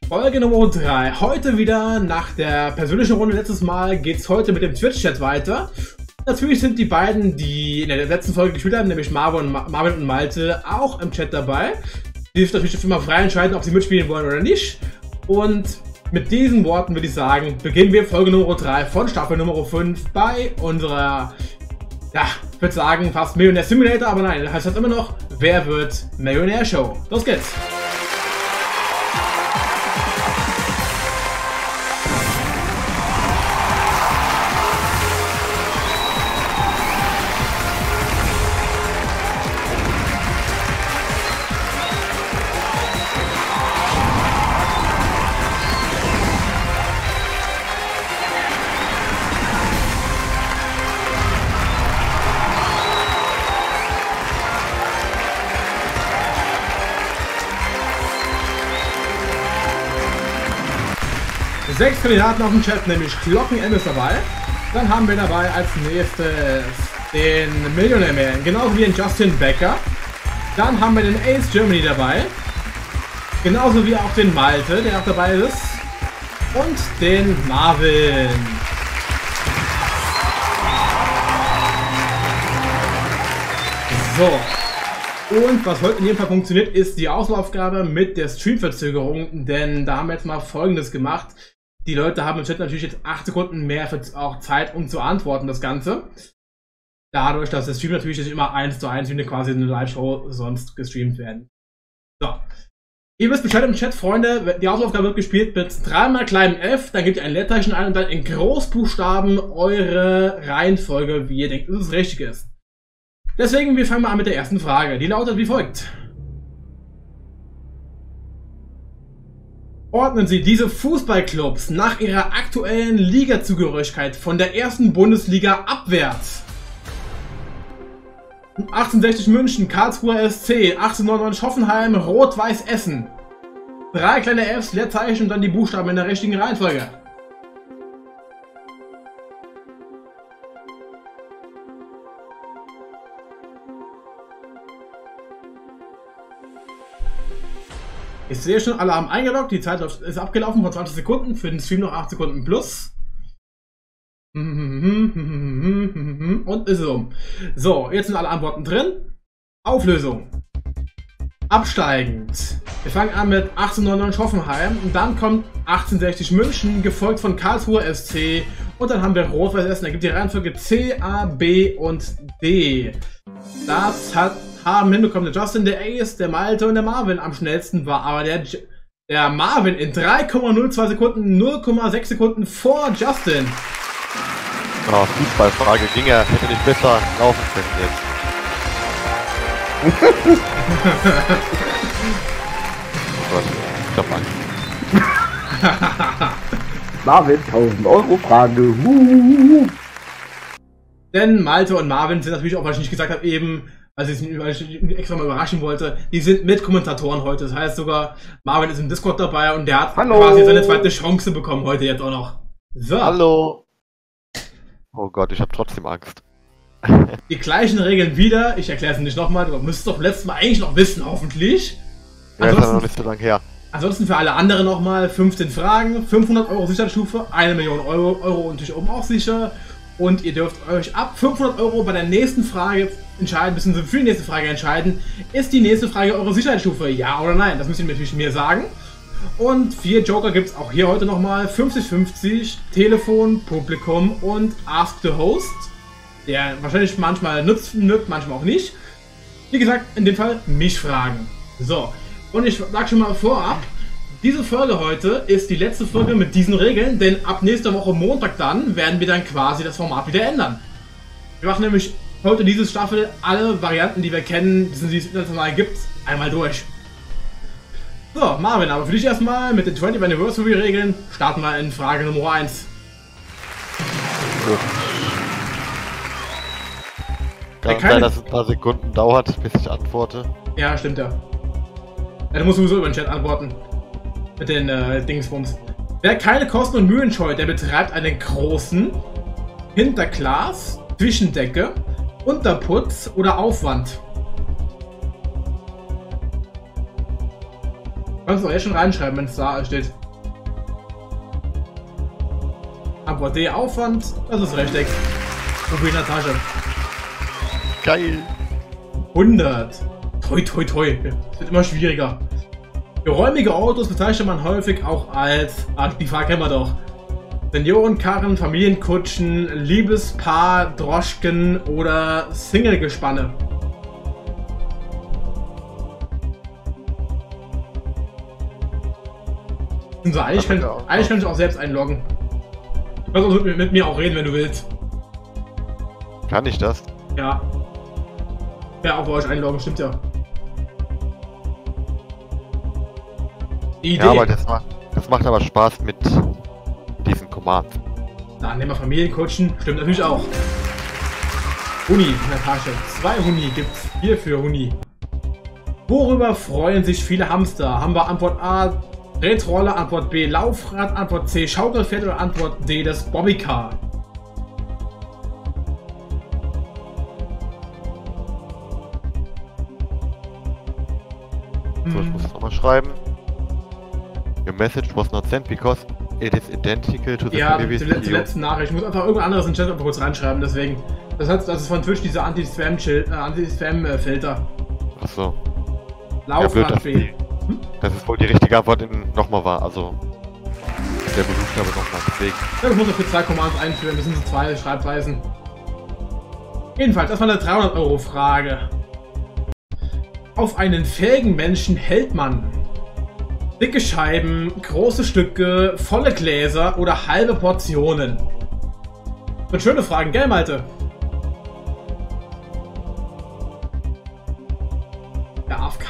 Folge Nummer 3. Heute wieder nach der persönlichen Runde letztes Mal geht es heute mit dem Twitch-Chat weiter. Natürlich sind die beiden, die in der letzten Folge gespielt haben, nämlich Marvin und Malte, auch im Chat dabei. Die dürfen natürlich immer frei entscheiden, ob sie mitspielen wollen oder nicht. Und mit diesen Worten würde ich sagen, beginnen wir Folge Nummer 3 von Staffel Nummer 5 bei unserer, ja, ich würde sagen, fast Millionär Simulator, aber nein, das heißt halt immer noch, wer wird Millionär Show? Los geht's! Sechs Kandidaten auf dem Chat, nämlich Glocken M ist dabei. Dann haben wir dabei als nächstes den Millionär Man, genauso wie den Justin Becker. Dann haben wir den Ace Germany dabei. Genauso wie auch den Malte, der auch dabei ist. Und den Marvin. So. Und was heute in jedem Fall funktioniert, ist die Auswahlaufgabe mit der Streamverzögerung. Denn da haben wir jetzt mal Folgendes gemacht. Die Leute haben im Chat natürlich jetzt 8 Sekunden mehr für auch Zeit, um zu antworten, das Ganze. Dadurch, dass der Stream natürlich nicht immer 1:1 wie eine quasi eine Live-Show sonst gestreamt werden. So. Ihr wisst Bescheid im Chat, Freunde. Die Auswahlaufgabe wird gespielt mit 3-mal kleinem F. Dann gebt ihr ein Leerzeichen ein und dann in Großbuchstaben eure Reihenfolge, wie ihr denkt, dass es richtig ist. Deswegen, wir fangen mal an mit der ersten Frage. Die lautet wie folgt. Ordnen Sie diese Fußballclubs nach ihrer aktuellen Ligazugehörigkeit von der ersten Bundesliga abwärts. 1860 München, Karlsruher SC, 1899 Hoffenheim, Rot-Weiß Essen. 3 kleine Fs, Leerzeichen und dann die Buchstaben in der richtigen Reihenfolge. Ich sehe schon, alle haben eingeloggt, die Zeit ist abgelaufen von 20 Sekunden, für den Stream noch 8 Sekunden plus. Und ist es um. So, jetzt sind alle Antworten drin. Auflösung. Absteigend. Wir fangen an mit 1899 Hoffenheim und dann kommt 1860 München, gefolgt von Karlsruher SC und dann haben wir Rot-Weiß Essen. Da gibt die Reihenfolge C, A, B und D. Das haben hinbekommen der Justin, der Ace, der Malte und der Marvin am schnellsten war, aber der Marvin in 3,02 Sekunden, 0,6 Sekunden vor Justin. Oh, Fußballfrage ging ja, hätte nicht besser laufen können jetzt. Oh Gott, ich hab Angst. Marvin, 1000 Euro Frage. Denn Malte und Marvin sind natürlich auch, was ich nicht gesagt habe, eben, weil ich extra mal überraschen wollte, die sind mit Kommentatoren heute. Das heißt sogar, Marvin ist im Discord dabei und der hat quasi seine zweite Chance bekommen heute jetzt auch noch. So. Hallo. Oh Gott, ich habe trotzdem Angst. Die gleichen Regeln wieder. Ich erkläre es nicht nochmal. Du müsstest doch letztes Mal eigentlich noch wissen, hoffentlich. Ja, ist ja noch nicht so lange her. Ansonsten für alle anderen nochmal 15 Fragen, 500 Euro Sicherheitsstufe, 1 Million Euro und natürlich oben auch sicher. Und ihr dürft euch ab 500 Euro bei der nächsten Frage entscheiden, beziehungsweise für die nächste Frage entscheiden. Ist die nächste Frage eure Sicherheitsstufe? Ja oder nein? Das müsst ihr natürlich mir sagen. Und 4 Joker gibt es auch hier heute nochmal. 50-50, Telefon, Publikum und Ask the Host. Der wahrscheinlich manchmal nützt, manchmal auch nicht. Wie gesagt, in dem Fall mich fragen. So, und ich sage schon mal vorab, diese Folge heute ist die letzte Folge mit diesen Regeln, denn ab nächster Woche Montag dann werden wir dann quasi das Format wieder ändern. Wir machen nämlich heute diese Staffel alle Varianten, die wir kennen, die es international gibt, einmal durch. So, Marvin, aber für dich erstmal mit den 20th Anniversary Regeln starten wir in Frage Nummer 1. Kann sein, dass es ein paar Sekunden dauert, bis ich antworte. Ja, stimmt ja. Ja, du musst sowieso über den Chat antworten. Mit den Dingsbums. Wer keine Kosten und Mühen scheut, der betreibt einen großen Hinterglas, Zwischendecke, Unterputz oder Aufwand. Kannst du auch jetzt schon reinschreiben, wenn es da steht. Antwort D, Aufwand. Das ist richtig. Rubin in der Tasche. Geil. 100. Toi, toi, toi. Es wird immer schwieriger. Geräumige Autos bezeichnet man häufig auch als, die Frage kennen wir doch, Seniorenkarren, Familienkutschen, Liebespaar, Droschken oder Single-Gespanne. Also eigentlich kann ich auch selbst einloggen. Du kannst also mit mir auch reden, wenn du willst. Kann ich das? Ja. Ja, auch bei euch einloggen, stimmt ja. Die Idee. Ja, aber das macht aber Spaß mit diesem Command. Dann nehmen wir Familienkutschen, stimmt natürlich auch. Huni in der Tasche. 2 Huni gibt's hier für Huni. Worüber freuen sich viele Hamster? Haben wir Antwort A, Tretroller, Antwort B, Laufrad, Antwort C, Schaukelpferd oder Antwort D, das Bobbycar? So, ich muss es nochmal schreiben. Your message was not sent because it is identical to the Ja, die previous video. letzte Nachricht. Ich muss einfach irgendwas anderes in den Chat einfach kurz reinschreiben, deswegen. Das ist von Twitch dieser Anti-Spam-Filter. Achso. Laufrad dass B. das ist wohl die richtige Antwort nochmal war, also der Berufsgabe nochmal, deswegen. Ja, ich muss noch für 2 Commands einführen, das sind so 2 Schreibweisen. Jedenfalls, das war eine 300-Euro-Frage. Auf einen fähigen Menschen hält man dicke Scheiben, große Stücke, volle Gläser oder halbe Portionen? Und schöne Fragen, gell, Malte? Der AFK.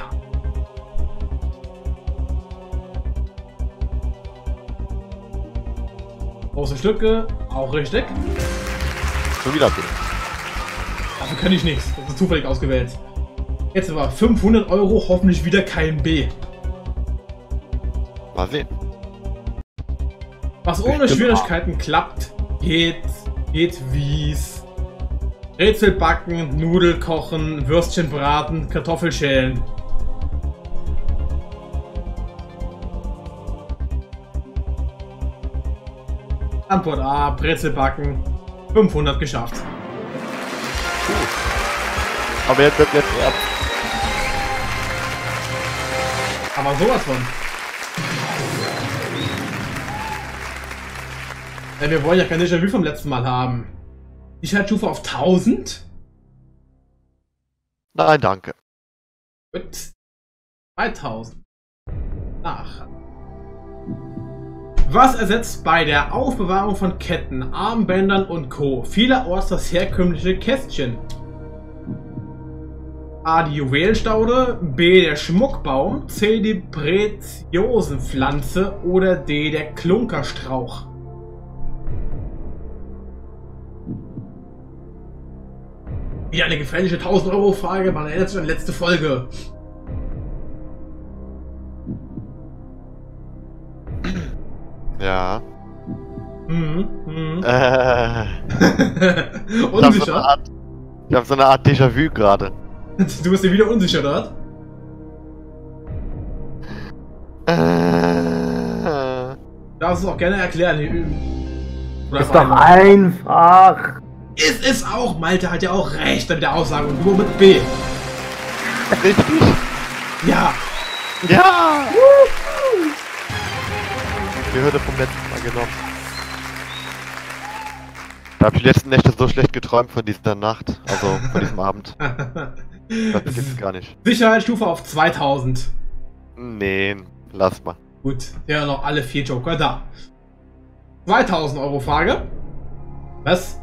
Große Stücke, auch richtig. Schon wieder B. Dafür kann ich nichts, das ist zufällig ausgewählt. Jetzt aber 500 Euro, hoffentlich wieder kein B. Mal sehen. Was ohne Schwierigkeiten klappt, geht wie's. Rätsel backen, Nudel kochen, Würstchen braten, Kartoffelschälen. Antwort A, Brezel backen. 500 geschafft. Aber jetzt wird jetzt erst. Aber sowas von. Ja, wir wollen ja kein Déjà-vu vom letzten Mal haben. Die Schaltstufe auf 1000? Nein, danke. Gut. 2000. Nach. Was ersetzt bei der Aufbewahrung von Ketten, Armbändern und Co. vielerorts das herkömmliche Kästchen? A. Die Juwelenstaude, B. der Schmuckbaum, C. die Preziosenpflanze oder D. der Klunkerstrauch? Wieder eine gefährliche 1000-Euro-Frage, man erinnert sich an die letzte Folge. Ja. Unsicher? Ich hab so eine Art Déjà-vu gerade. Du bist dir wieder unsicher dort? Darfst du es auch gerne erklären. Ist doch einfach. Ist es auch, Malte hat ja auch recht mit der Aussage und nur mit B. Richtig? Ja. Ja! Die Hürde vom letzten Mal genommen. Da hab ich die letzten Nächte so schlecht geträumt von dieser Nacht, also von diesem Abend. Das gibt's gar nicht. Sicherheitsstufe auf 2000. Nee, lass mal. Gut, ja noch alle 4 Joker da. 2000 Euro Frage. Was?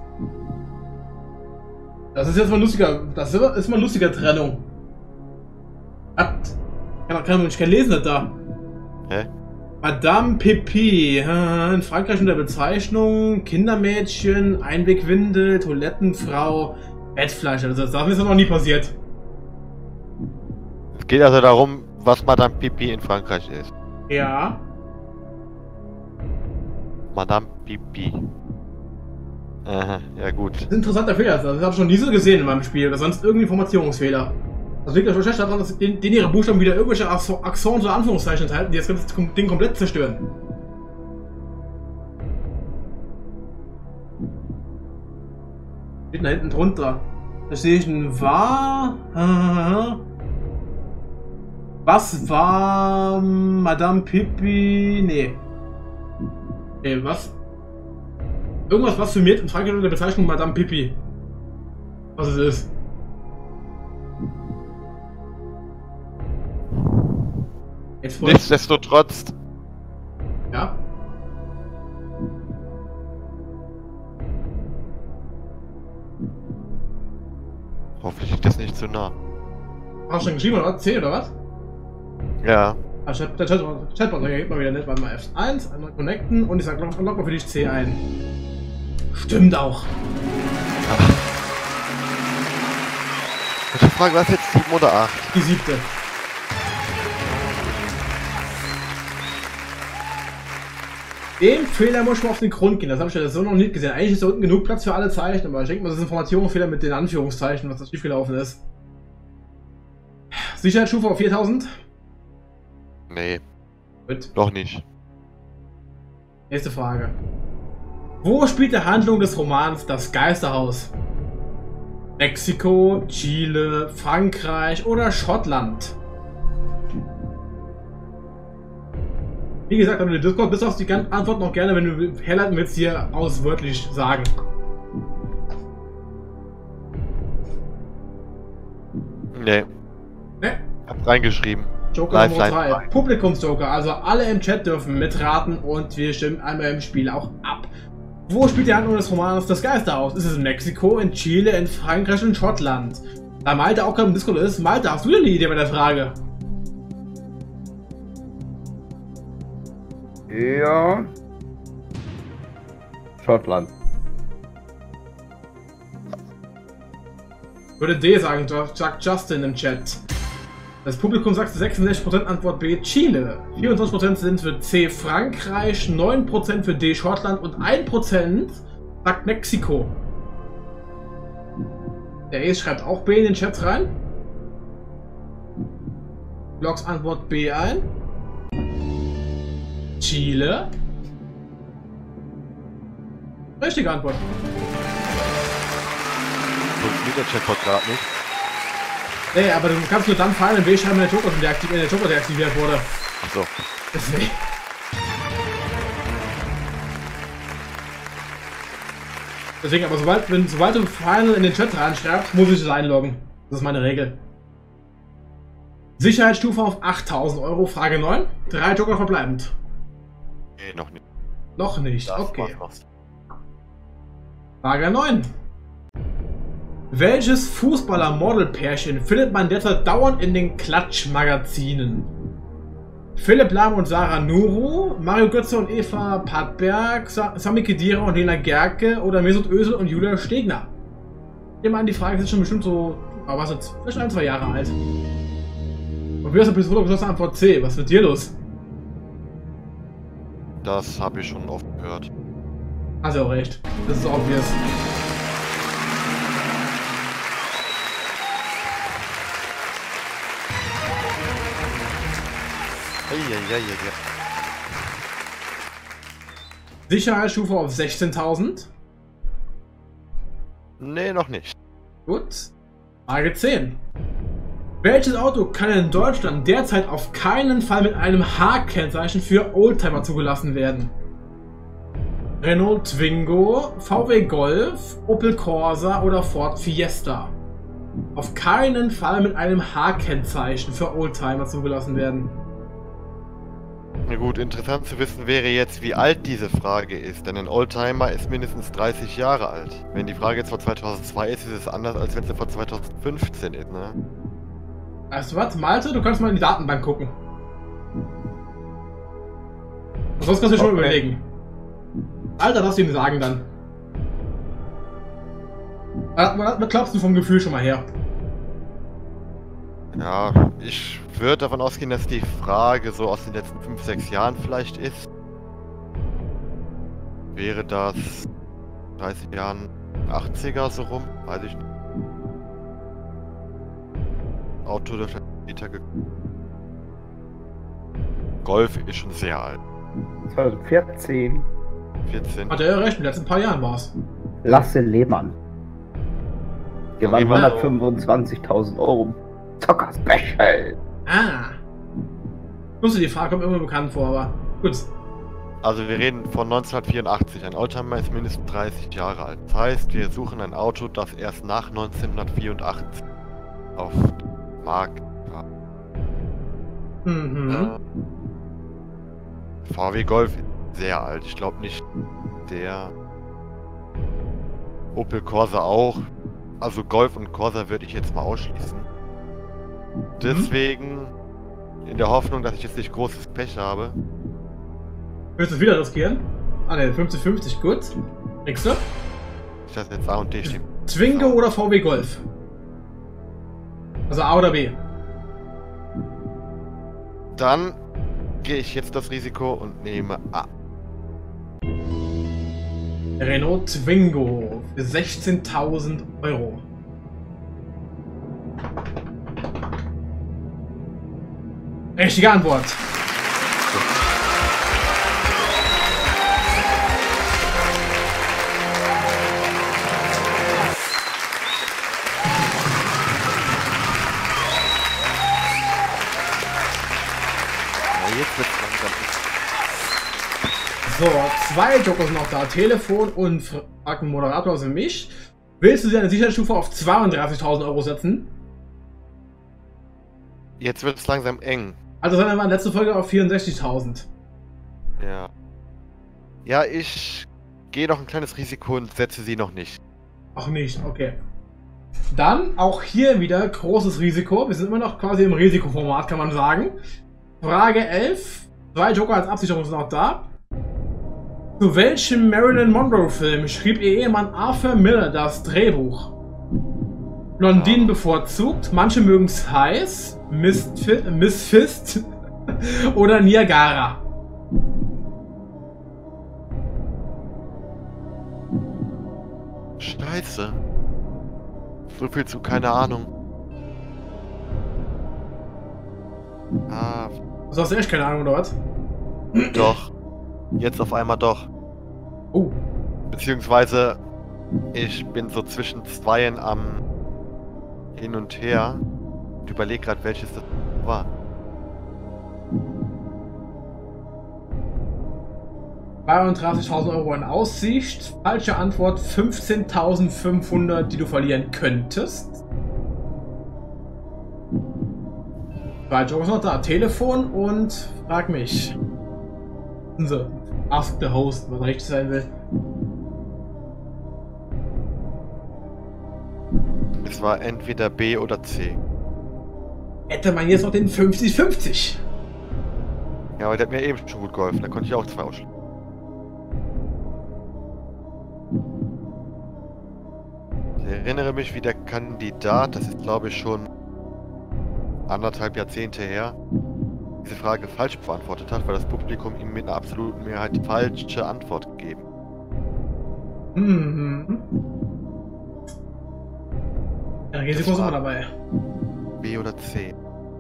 Das ist jetzt mal lustiger. Das ist mal lustiger Trennung. Kann ich kein Lesen nicht da. Hä? Madame Pipi. In Frankreich unter Bezeichnung Kindermädchen, Einwegwindel, Toilettenfrau, Bettfleisch. Also das ist noch nie passiert. Es geht also darum, was Madame Pipi in Frankreich ist. Ja. Madame Pipi. Aha, ja gut. Das ist ein interessanter Fehler. Das habe ich noch nie so gesehen in meinem Spiel. Oder sonst irgendein Informationsfehler. Das liegt ja schon schlecht daran, dass in ihre Buchstaben wieder irgendwelche Accents oder Anführungszeichen enthalten, die das ganze Ding komplett zerstören. Steht da hinten drunter. Da sehe ich ein war. Was war Madame Pippi? Nee. Nee, was? Irgendwas, was firmiert in Frankreich unter der Bezeichnung Madame Pippi. Was es ist. Nichtsdestotrotz. Ja. Hoffentlich liegt das nicht zu nah. Hast du schon geschrieben oder was? 10 oder was? Ja. Der Chatbot geht mal wieder nicht. Warte mal, F1, einmal connecten und ich sag log mal für dich C ein. Stimmt auch. Die Frage, was jetzt 7 oder 8? Die 7. Dem Fehler muss ich mal auf den Grund gehen. Das habe ich ja so noch nicht gesehen. Eigentlich ist da unten genug Platz für alle Zeichen, aber ich denke mal, das ist Informationsfehler mit den Anführungszeichen, was das schiefgelaufen ist. Sicherheitsstufe auf 4000? Nee. Gut. Noch nicht. Nächste Frage. Wo spielt die Handlung des Romans Das Geisterhaus? Mexiko, Chile, Frankreich oder Schottland? Wie gesagt, wenn du Discord bist, darfst du die Antwort noch gerne, wenn du herleiten willst, hier auswörtlich sagen. Nee. Ne? Hab reingeschrieben. Joker Nummer 3. Publikumsjoker, also alle im Chat dürfen mitraten und wir stimmen einmal im Spiel auch ab. Wo spielt die Handlung des Romans Das Geisterhaus? Ist es in Mexiko, in Chile, in Frankreich und Schottland? Da Malte auch gerade im Discord ist, Malte, hast du denn eine Idee bei der Frage? Ja. Schottland. Ich würde D sagen, sagt Justin im Chat. Das Publikum sagt 66% Antwort B Chile, 24% sind für C Frankreich, 9% für D Schottland und 1% sagt Mexiko. Der Ace schreibt auch B in den Chat rein. Logs Antwort B ein. Chile. Richtige Antwort. Funktioniert der Chatbot gerade nicht. Nee, aber du kannst nur dann fallen, wenn B-Schreiben in der Joker deaktiviert wurde. Achso. Deswegen. Deswegen, aber sobald du Final in den Chat reinschreibst, muss ich es einloggen. Das ist meine Regel. Sicherheitsstufe auf 8000 Euro, Frage 9. 3 Joker verbleibend. Nee, noch nicht. Noch nicht, Das okay. war's. Frage 9. Welches Fußballer-Model-Pärchen findet man derzeit dauernd in den Klatsch-Magazinen? Philipp Lahm und Sarah Nuru, Mario Götze und Eva Pattberg, Sami Khedira und Lena Gerke oder Mesut Özil und Julia Stegner? Ich nehme an, die Frage ist schon bestimmt so, was jetzt, vielleicht 1, 2 Jahre alt. Und wie hast du Pistole geschossen? Antwort C. Was ist mit dir los? Das habe ich schon oft gehört. Hast ja auch recht. Das ist obvious. Ja. Sicherheitsstufe auf 16.000. Nee, noch nicht. Gut. Frage 10. Welches Auto kann in Deutschland derzeit auf keinen Fall mit einem H-Kennzeichen für Oldtimer zugelassen werden? Renault Twingo, VW Golf, Opel Corsa oder Ford Fiesta? Auf keinen Fall mit einem H-Kennzeichen für Oldtimer zugelassen werden. Na gut, interessant zu wissen wäre jetzt, wie alt diese Frage ist, denn ein Oldtimer ist mindestens 30 Jahre alt. Wenn die Frage jetzt vor 2002 ist, ist es anders, als wenn sie vor 2015 ist, ne? Weißt du was, Malte? Du kannst mal in die Datenbank gucken. Und sonst kannst du dir schon überlegen. Alter, darfst du ihm sagen dann. Was glaubst du vom Gefühl schon mal her? Ja, ich würde davon ausgehen, dass die Frage so aus den letzten 5, 6 Jahren vielleicht ist. Wäre das 30 Jahren 80er so rum? Weiß ich nicht. Auto dürfte später gekommen. Golf ist schon sehr alt. 2014. 14. Hat er ja recht, in den letzten paar Jahren war's. Lasse Lehmann. Gewann Lehmann. 125.000 Euro. Zocker Special. Ah. Ich wusste, die Frage kommt immer bekannt vor, aber gut. Also wir reden von 1984. Ein Oldtimer ist mindestens 30 Jahre alt. Das heißt, wir suchen ein Auto, das erst nach 1984 auf dem Markt war. Mhm. VW Golf ist sehr alt. Ich glaube nicht der. Opel Corsa auch. Also Golf und Corsa würde ich jetzt mal ausschließen. Deswegen, in der Hoffnung, dass ich jetzt nicht großes Pech habe. Willst du es wieder riskieren? Ah ne, 50-50, gut. Kriegst du? Ich das jetzt A und D steht. Twingo oder VW Golf? Also A oder B? Dann gehe ich jetzt das Risiko und nehme A. Renault Twingo für 16.000 Euro. Richtige Antwort. Ja, jetzt wird's langsam. So, zwei Joker sind noch da. Telefon und fragt ein Moderator, also mich. Willst du deine Sicherheitsstufe auf 32.000 Euro setzen? Jetzt wird's langsam eng. Also sondern wir in der letzten Folge auf 64.000. Ja. Ja, ich gehe noch ein kleines Risiko und setze sie noch nicht. Ach nicht, okay. Dann auch hier wieder großes Risiko. Wir sind immer noch quasi im Risikoformat, kann man sagen. Frage 11. Zwei Joker als Absicherung sind noch da. Zu welchem Marilyn Monroe-Film schrieb ihr Ehemann Arthur Miller das Drehbuch? Blondinen bevorzugt, manche mögen es heiß, Miss Fist oder Niagara. Scheiße. So viel zu keine Ahnung. Ah, Du hast echt keine Ahnung, oder was? doch. Jetzt auf einmal doch. Oh, Beziehungsweise, ich bin so zwischen zweien am Hin und Her und überlege gerade, welches das war. €32.000 in Aussicht. Falsche Antwort 15.500, die du verlieren könntest. Zwei Jokers noch da. Telefon und frag mich. So, ask the host, was richtig sein will. Es war entweder B oder C. Hätte man jetzt noch den 50-50. Ja, aber der hat mir eben schon gut geholfen, da konnte ich auch zwei ausschließen. Ich erinnere mich, wie der Kandidat, das ist glaube ich schon 1,5 Jahrzehnte her, diese Frage falsch beantwortet hat, weil das Publikum ihm mit einer absoluten Mehrheit die falsche Antwort gegeben. Mhm. Ja, Risiko ist immer dabei. B oder C.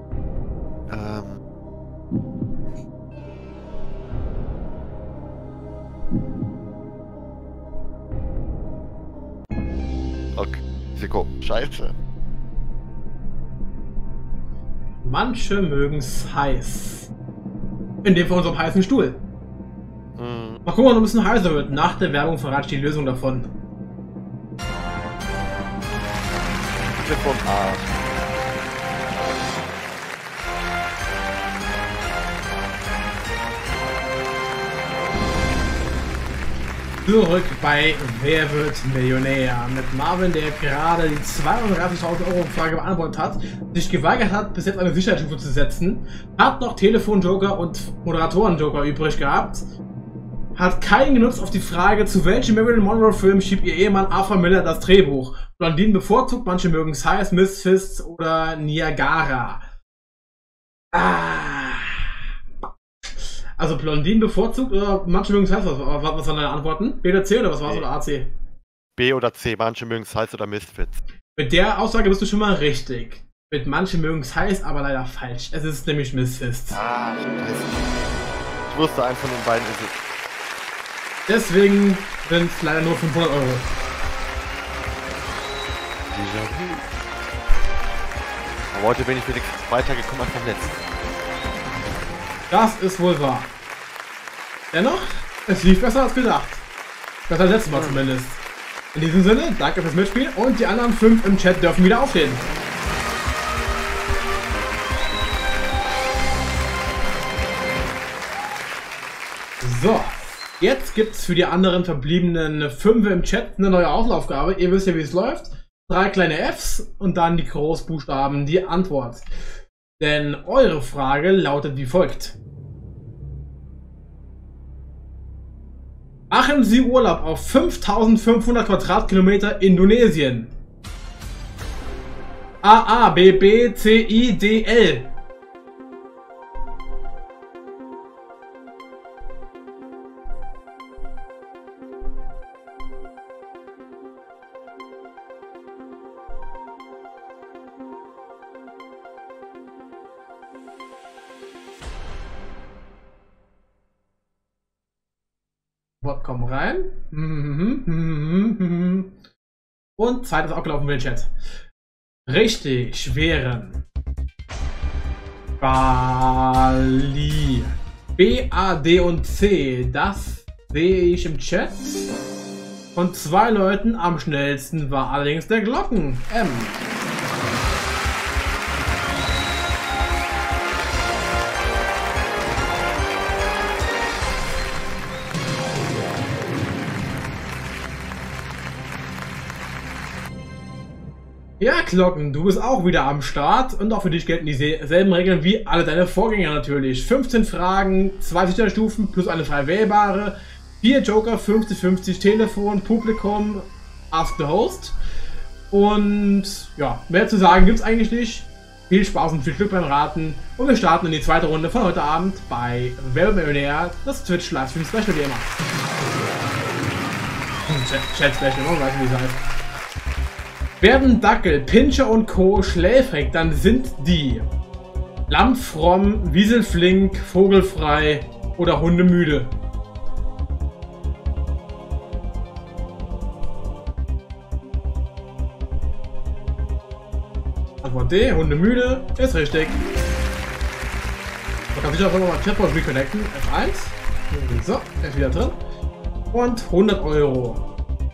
Okay, Risiko. Scheiße. Manche mögen es heiß. In dem Fall unserem heißen Stuhl. Hm. Mal gucken, ob es ein bisschen heißer wird. Nach der Werbung verrate ich die Lösung davon. Telefon A. Zurück bei Wer wird Millionär? Mit Marvin, der gerade die 32.000 Euro Frage beantwortet hat, sich geweigert hat, bis jetzt eine Sicherheitsstufe zu setzen, hat noch Telefon-Joker und Moderatoren-Joker übrig gehabt, hat keinen genutzt auf die Frage, zu welchem Marilyn Monroe-Film schiebt ihr Ehemann Arthur Miller das Drehbuch? Blondinen bevorzugt, manche mögen es heiß, Miss Fist oder Niagara. Also Blondinen bevorzugt oder manche mögen es heiß? Was waren deine Antworten? B oder C oder was war es? Oder AC? B oder C, manche mögen es heiß oder Misfits. Mit der Aussage bist du schon mal richtig. Mit manchen mögen es heiß, aber leider falsch. Es ist nämlich Miss Fist. Ah, scheiße. Ich wusste, einen von den beiden ist es. Deswegen sind es leider nur 500 Euro. Déjà-vu. Aber heute bin ich wenigstens weitergekommen als beim letzten. Das ist wohl wahr. Dennoch, es lief besser als gedacht. Das war das letzte Mal zumindest. In diesem Sinne, danke fürs Mitspielen und die anderen 5 im Chat dürfen wieder aufstehen. So, jetzt gibt es für die anderen verbliebenen 5 im Chat eine neue Aufgabe. Ihr wisst ja, wie es läuft. 3 kleine Fs und dann die Großbuchstaben, die Antwort. Denn eure Frage lautet wie folgt. Machen Sie Urlaub auf 5500 Quadratkilometer Indonesien. A, B, B, C, I, D, L. Kommen rein. Und Zeit ist auch gelaufen für den Chat. Richtig wären Bali. B, A, D und C. Das sehe ich im Chat. Von 2 Leuten am schnellsten war allerdings der Glocken M. Ja, Glocken, du bist auch wieder am Start und auch für dich gelten dieselben Regeln wie alle deine Vorgänger natürlich. 15 Fragen, 2 Sicherstufen plus eine frei wählbare, 4 Joker, 50-50 Telefon, Publikum, Ask the Host. Und ja, mehr zu sagen gibt es eigentlich nicht. Viel Spaß und viel Glück beim Raten und wir starten in die zweite Runde von heute Abend bei Wer wird Millionär, das Twitch Livestream Special wie immer. Chat Special, man weiß wie es heißt. Werden Dackel, Pinscher und Co. schläfrig, dann sind die Lammfromm, Wieselflink, Vogelfrei oder Hundemüde. Antwort D, Hundemüde, ist richtig. Man kann sich auch nochmal Chatbot reconnecten. F1. So, er ist wieder drin. Und 100 Euro.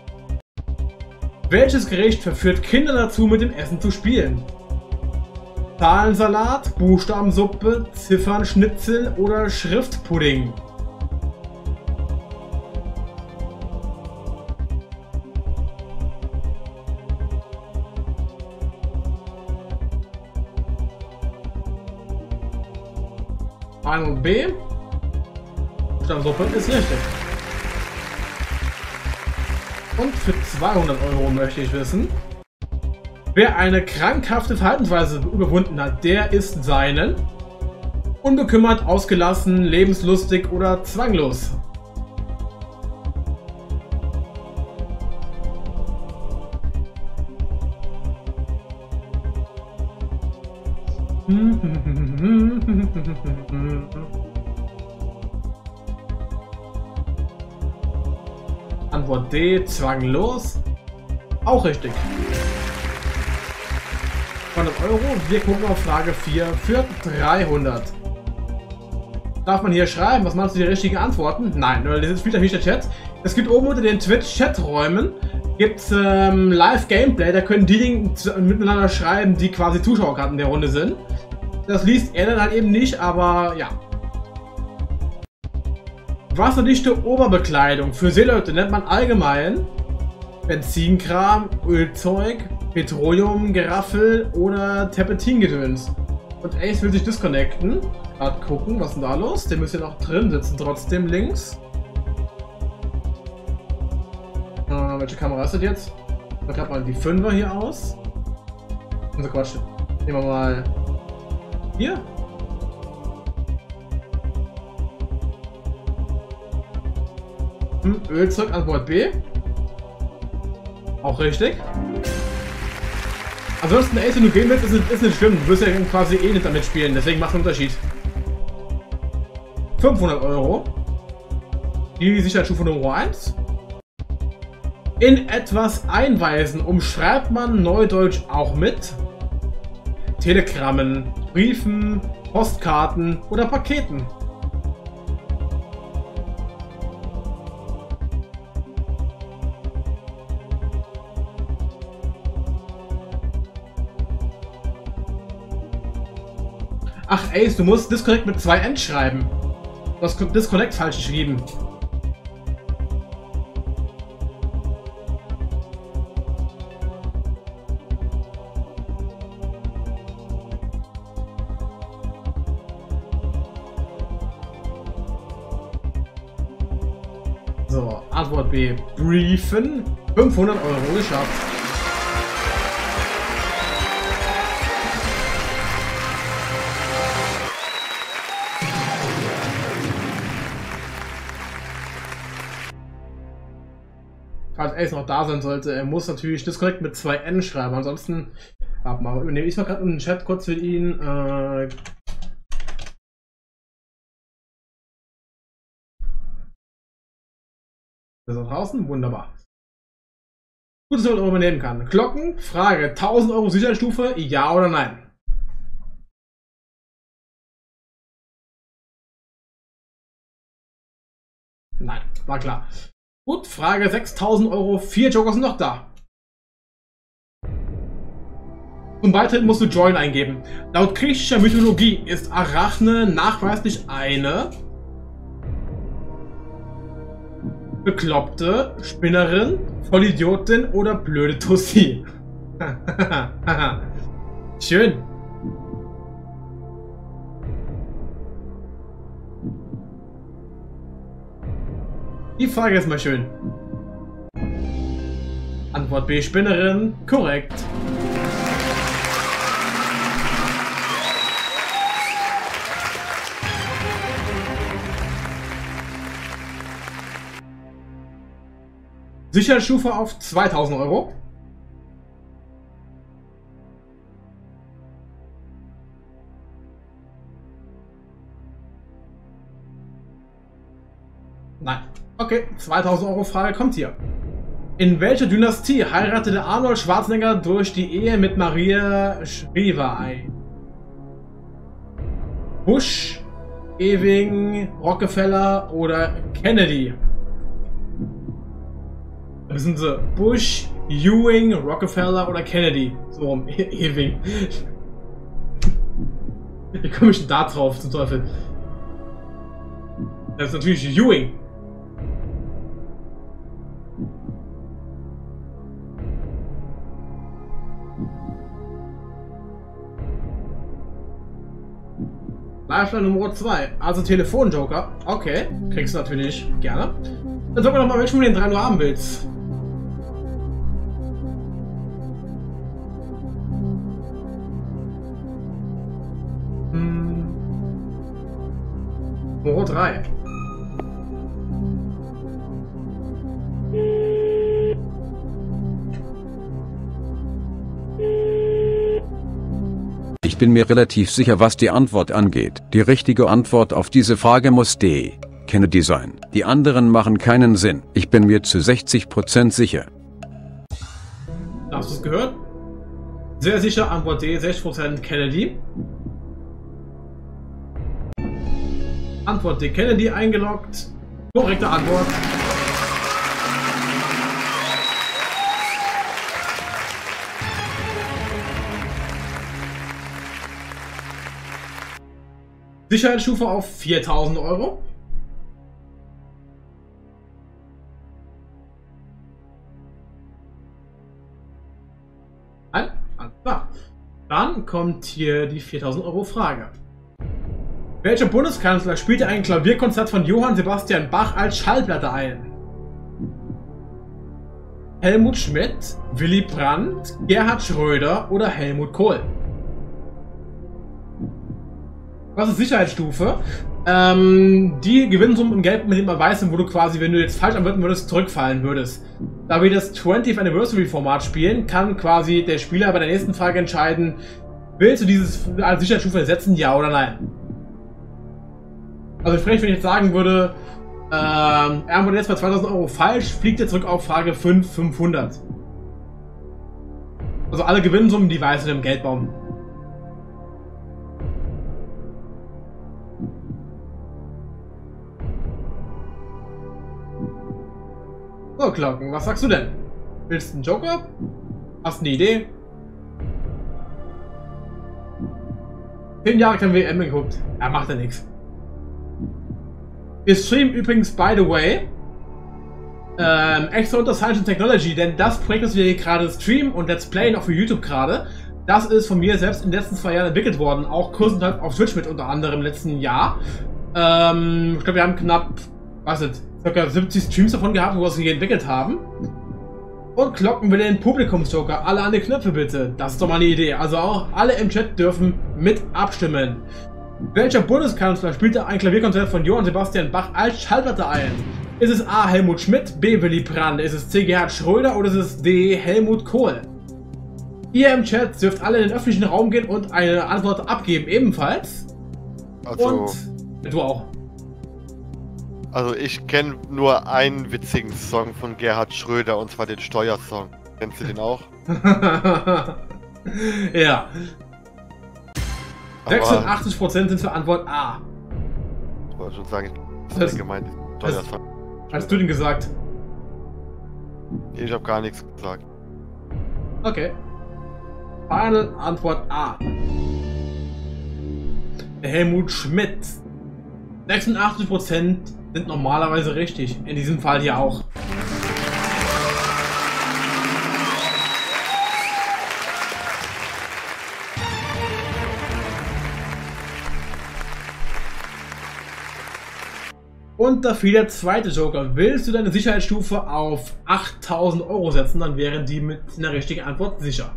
Welches Gericht verführt Kinder dazu, mit dem Essen zu spielen? Zahlensalat, Buchstabensuppe, Ziffernschnitzel oder Schriftpudding? A und B. Buchstabensuppe ist richtig. Und für 200 Euro möchte ich wissen, wer eine krankhafte Verhaltensweise überwunden hat, der ist seinen unbekümmert, ausgelassen, lebenslustig oder zwanglos. Antwort D, zwanglos. Auch richtig. 100 Euro. Wir gucken auf Frage 4 für 300. Darf man hier schreiben, was meinst du die richtigen Antworten? Nein, weil das spielt ja nicht der Chat. Es gibt oben unter den Twitch-Chat-Räumen gibt's Live-Gameplay, da können die Dinge miteinander schreiben, die quasi Zuschauerkarten der Runde sind. Das liest er dann halt eben nicht, aber ja. Wasserdichte Oberbekleidung für Seeleute nennt man allgemein Benzinkram, Ölzeug, Petroleum, Geraffel oder Terpentingedöns. Und Ace will sich disconnecten. Gerade gucken, was ist denn da los? Der müsste ja noch drin sitzen, trotzdem links. Welche Kamera ist das jetzt? Da klappt mal die 5er hier aus. Also Quatsch. Nehmen wir mal hier. Ölzeug, Antwort B. Auch richtig. Ansonsten, Ace, wenn du gehen willst, ist nicht schlimm. Du wirst ja quasi eh nicht damit spielen, deswegen macht einen Unterschied. 500 Euro. Die Sicherheitsstufe Nummer 1. In etwas einweisen umschreibt man Neudeutsch auch mit Telegrammen, Briefen, Postkarten oder Paketen. Ach Ace, du musst Disconnect mit 2 N schreiben. Du hast Disconnect falsch geschrieben. So, Antwort B. Briefen. 500 Euro geschafft. Falls Ace noch da sein sollte, er muss natürlich Disconnect mit 2 N schreiben. Ansonsten, warte mal, übernehme ich mal gerade in den Chat kurz für ihn. Ist er draußen? Wunderbar. Gut, dass er auch übernehmen kann. Glocken, Frage, 1000 Euro Sicherheitsstufe, ja oder nein? Nein, war klar. Gut, Frage 6000 Euro, 4 Joker sind noch da. Zum Beitritt musst du Join eingeben. Laut griechischer Mythologie ist Arachne nachweislich eine Bekloppte, Spinnerin, Vollidiotin oder blöde Tussi. Schön. Die Frage ist mal schön. Antwort B, Spinnerin. Korrekt. Sicherheitsstufe auf 2000 Euro. Nein. Okay, 2000 Euro Frage kommt hier. In welcher Dynastie heiratete Arnold Schwarzenegger durch die Ehe mit Maria Shriver ein? Bush, Ewing, Rockefeller oder Kennedy? Das sind sie. Bush, Ewing, Rockefeller oder Kennedy? So rum. Ewing. Wie komme ich denn da drauf, zum Teufel? Das ist natürlich Ewing. Lifeline Nummer 2, also Telefonjoker. Okay, kriegst du natürlich gerne. Dann sag mir doch mal, welchen von den 3 du haben willst. Nummer 3. Ich bin mir relativ sicher, was die Antwort angeht. Die richtige Antwort auf diese Frage muss D. Kennedy sein. Die anderen machen keinen Sinn. Ich bin mir zu 60% sicher. Hast du es gehört? Sehr sicher, Antwort D, 60% Kennedy. Antwort D, Kennedy eingeloggt. Korrekte Antwort. Sicherheitsstufe auf 4000 Euro. Nein, alles klar. Dann kommt hier die 4000 Euro Frage. Welcher Bundeskanzler spielte ein Klavierkonzert von Johann Sebastian Bach als Schallplatte ein? Helmut Schmidt, Willy Brandt, Gerhard Schröder oder Helmut Kohl? Was ist Sicherheitsstufe? Die Gewinnsummen im Geld, mit dem man weiß, wo du quasi, wenn du jetzt falsch antworten würdest, zurückfallen würdest. Da wir das 20th Anniversary Format spielen, kann quasi der Spieler bei der nächsten Frage entscheiden, willst du dieses als Sicherheitsstufe ersetzen, ja oder nein? Also sprich, wenn ich jetzt sagen würde, er antwortet jetzt bei 2000 Euro falsch, fliegt er zurück auf Frage 500. Also alle Gewinnsummen, die weiß in dem Geldbaum. So, Glocken, was sagst du denn? Willst du einen Joker? Hast du eine Idee? 10 Jahre kein WM geguckt. Ja, macht ja nichts. Wir streamen übrigens, by the way, extra unter Science and Technology, denn das Projekt, das wir hier gerade streamen und Let's Playen auch für YouTube gerade, das ist von mir selbst in den letzten 2 Jahren entwickelt worden, auch größtenteils auf Twitch mit unter anderem im letzten Jahr. Ich glaube, wir haben knapp, was ist, ca. 70 Streams davon gehabt, wo wir es hier entwickelt haben. Und klocken wir den Publikumsjoker. Alle an die Knöpfe bitte. Das ist doch mal eine Idee. Also auch alle im Chat dürfen mit abstimmen. Welcher Bundeskanzler spielte ein Klavierkonzert von Johann Sebastian Bach als Schallplatte ein? Ist es A. Helmut Schmidt, B. Willy Brandt, ist es C. Gerhard Schröder oder ist es D. Helmut Kohl? Ihr im Chat dürft alle in den öffentlichen Raum gehen und eine Antwort abgeben ebenfalls. Also, und du auch. Also ich kenne nur einen witzigen Song von Gerhard Schröder, und zwar den Steuersong. Kennst du den auch? Ja. Aber 86% sind für Antwort A. ich wollte schon sagen, das Das- ist gemeint, Steuersong. Hast du den gesagt? Ich habe gar nichts gesagt. Okay. Final Antwort A. Helmut Schmidt. 86% sind normalerweise richtig. In diesem Fall hier auch. Und dafür der zweite Joker. Willst du deine Sicherheitsstufe auf 8000 Euro setzen, dann wären die mit einer richtigen Antwort sicher.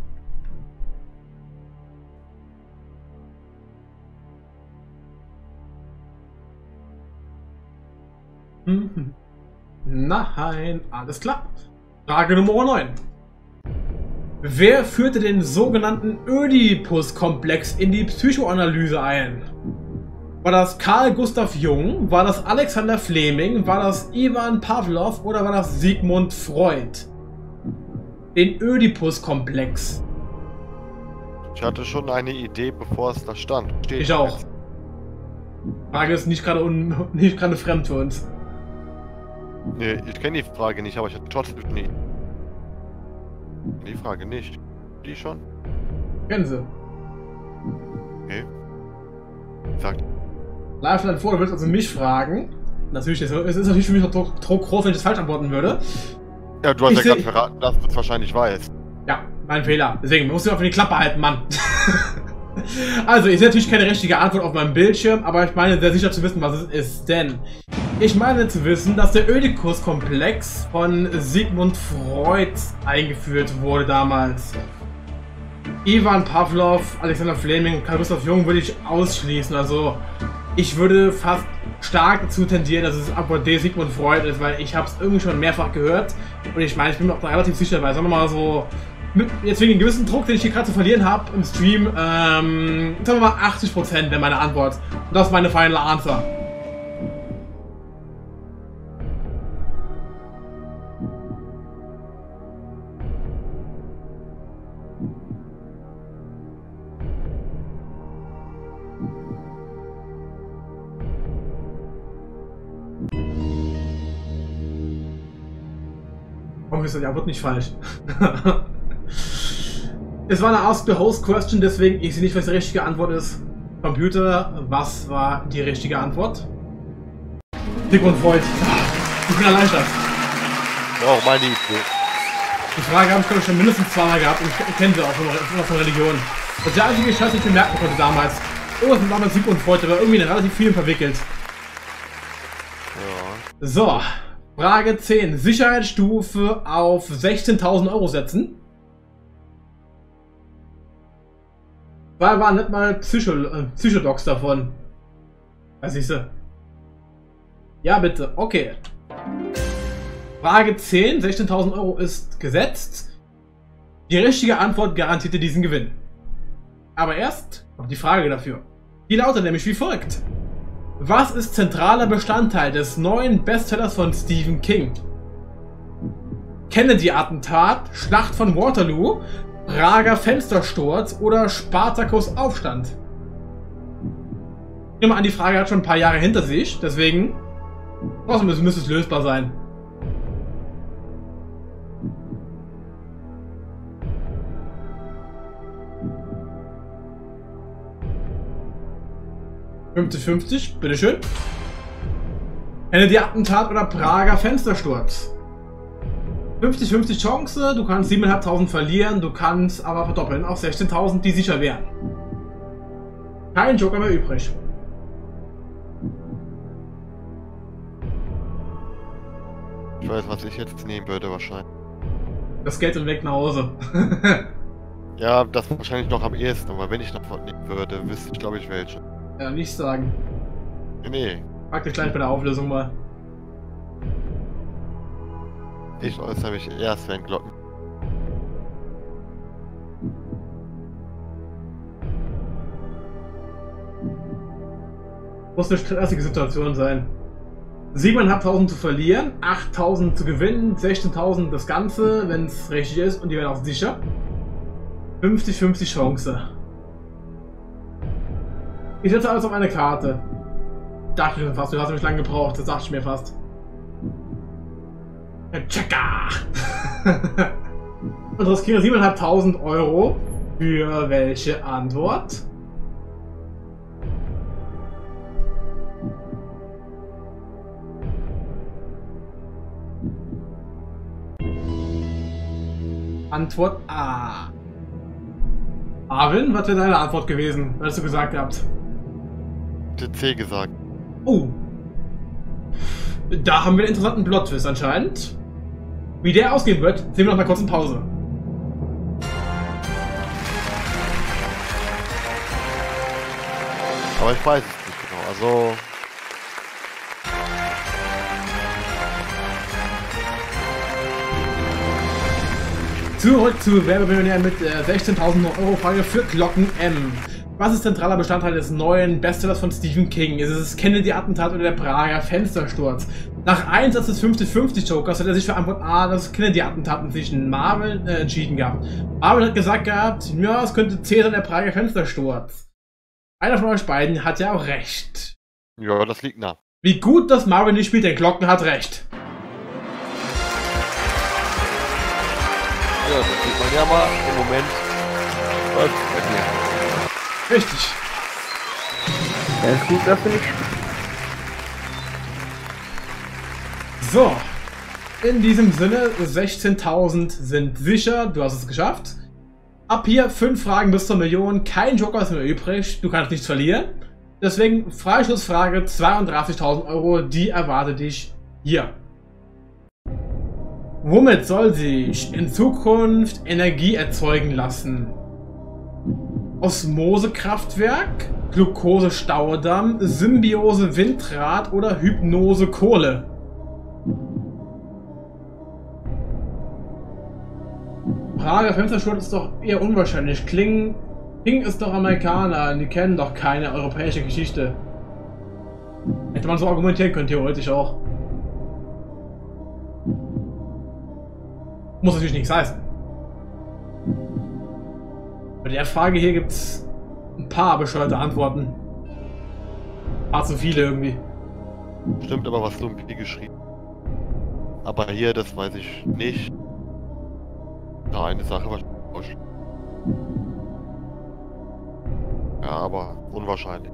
Nein, alles klar. Frage Nummer 9. Wer führte den sogenannten Ödipus-Komplex in die Psychoanalyse ein? War das Carl Gustav Jung? War das Alexander Fleming? War das Ivan Pavlov? Oder war das Sigmund Freud? Den Ödipus-Komplex. Ich hatte schon eine Idee, bevor es da stand. Steht Ich auch. Frage ist nicht gerade nicht gerade fremd für uns. Nee, ich kenne die Frage nicht, aber ich hatte trotzdem nie. Die Frage nicht. Die schon? Kennen Sie. Okay. Sagt. Live dann vor, du willst also mich fragen. Natürlich, es ist natürlich für mich noch Druck groß, wenn ich das falsch antworten würde. Ja, du hast Ich ja gerade seh- verraten, dass du es wahrscheinlich weißt. Ja, mein Fehler. Deswegen musst du auf die Klappe halten, Mann. Also, ich sehe natürlich keine richtige Antwort auf meinem Bildschirm, aber ich meine sehr sicher zu wissen, was es ist. Denn ich meine zu wissen, dass der Ödipus-Komplex von Sigmund Freud eingeführt wurde damals. Ivan Pavlov, Alexander Fleming und Carl Gustav Jung würde ich ausschließen. Also, ich würde fast stark dazu tendieren, dass es Antwort D Sigmund Freud ist, weil ich habe es irgendwie schon mehrfach gehört. Und ich meine, ich bin mir auch da relativ sicher, weil sagen wir mal so, jetzt wegen einem gewissen Druck, den ich hier gerade zu verlieren habe im Stream, sagen wir mal 80% wäre meine Antwort. Und das ist meine Final Answer. Warum ist das ja wird nicht falsch? Es war eine Ask the Host Question, deswegen ich sehe nicht, was die richtige Antwort ist. Computer, was war die richtige Antwort? Sigmund Freud. Ich bin erleichtert. Auch meine Idee. Die Frage habe ich glaube ich schon mindestens zweimal gehabt und ich kenne sie auch von Religion. Und der einzige Scheiß, den ich mir merken konnte damals. Irgendwas mit damals Sigmund Freud, aber irgendwie in relativ vielen verwickelt. Ja. So, Frage 10. Sicherheitsstufe auf 16.000 Euro setzen. Weil waren nicht mal Psychodocs davon. Was siehst du? Ja, bitte. Okay. Frage 10. 16.000 Euro ist gesetzt. Die richtige Antwort garantierte diesen Gewinn. Aber erst noch die Frage dafür. Die lautet nämlich wie folgt. Was ist zentraler Bestandteil des neuen Bestsellers von Stephen King? Kennedy-Attentat, Schlacht von Waterloo, Prager Fenstersturz oder Spartacus Aufstand? Ich nehme an, die Frage hat schon ein paar Jahre hinter sich, deswegen müsste es lösbar sein. (50-50), bitteschön. Kennedy-Attentat oder Prager Fenstersturz? 50-50 Chance, du kannst 7.500 verlieren, du kannst aber verdoppeln auf 16.000, die sicher wären. Kein Joker mehr übrig. Ich weiß, was ich jetzt nehmen würde wahrscheinlich. Das Geld und weg nach Hause. Ja, das wahrscheinlich noch am ehesten, aber wenn ich noch was nehmen würde, wüsste ich glaube ich welche. Ja, nicht sagen. Nee, Frag dich gleich bei der Auflösung mal. ich äußere mich erst, wenn Glocken. Muss eine stressige Situation sein. 7.500 zu verlieren, 8.000 zu gewinnen, 16.000 das Ganze, wenn es richtig ist, und die werden auch sicher. 50-50 Chance. Ich setze alles auf eine Karte. Dachte ich schon fast, du hast nämlich lange gebraucht, das dachte ich mir fast. Checker! Und riskiere 7.500 Euro für welche Antwort? Antwort A. Arvin, was wäre deine Antwort gewesen? Was hast du gesagt gehabt? Hätte C gesagt. Oh. Da haben wir einen interessanten Plot-Twist anscheinend. Wie der ausgehen wird, sehen wir noch mal kurz in Pause. Aber ich weiß es nicht genau, also... Zurück zu Werbemillionär mit der 16.000 Euro Frage für Glocken M. Was ist zentraler Bestandteil des neuen Bestsellers von Stephen King? Ist es das Kennedy-Attentat oder der Prager Fenstersturz? Nach Einsatz des 50-50 Jokers hat er sich für Antwort A das Kennedy-Attentat und sich in Marvel entschieden gehabt. Marvel hat gesagt gehabt, ja, es könnte C sein, der Prager Fenstersturz. Einer von euch beiden hat ja auch recht. Ja, das liegt nah. Wie gut, dass Marvel nicht spielt, denn Glocken hat recht. Ja, das sieht man ja mal im Moment. Läuft bei mir. Richtig. Ja, ist gut, dass du nicht. So. In diesem Sinne, 16.000 sind sicher. Du hast es geschafft. Ab hier 5 Fragen bis zur Million. Kein Joker ist mehr übrig. Du kannst nichts verlieren. Deswegen Freischlussfrage 32.000 Euro. Die erwartet dich hier. Womit soll sich in Zukunft Energie erzeugen lassen? Osmosekraftwerk, Glucose-Staudamm, Symbiose-Windrad oder Hypnose-Kohle? Prager Fenstersturz ist doch eher unwahrscheinlich. King ist doch Amerikaner, die kennen doch keine europäische Geschichte. Hätte man so argumentieren können, theoretisch auch. Muss natürlich nichts heißen. Bei der Frage hier gibt es ein paar bescheuerte Antworten. Ein paar zu viele irgendwie. Stimmt aber, was Lumpi geschrieben. Aber hier, das weiß ich nicht. Ja, eine Sache war falsch. Ja, aber unwahrscheinlich.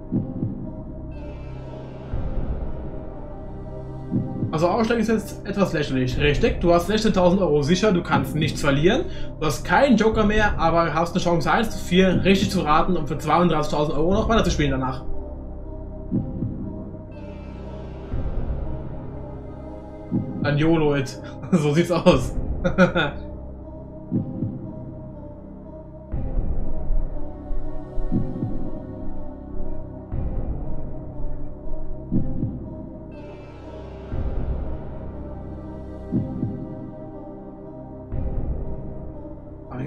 Also Aussteigen ist jetzt etwas lächerlich. Richtig, du hast 16.000 Euro sicher, du kannst nichts verlieren. Du hast keinen Joker mehr, aber hast eine Chance 1 zu 4 richtig zu raten und für 32.000 Euro noch weiter zu spielen danach. Ein YOLO-It. So sieht's aus.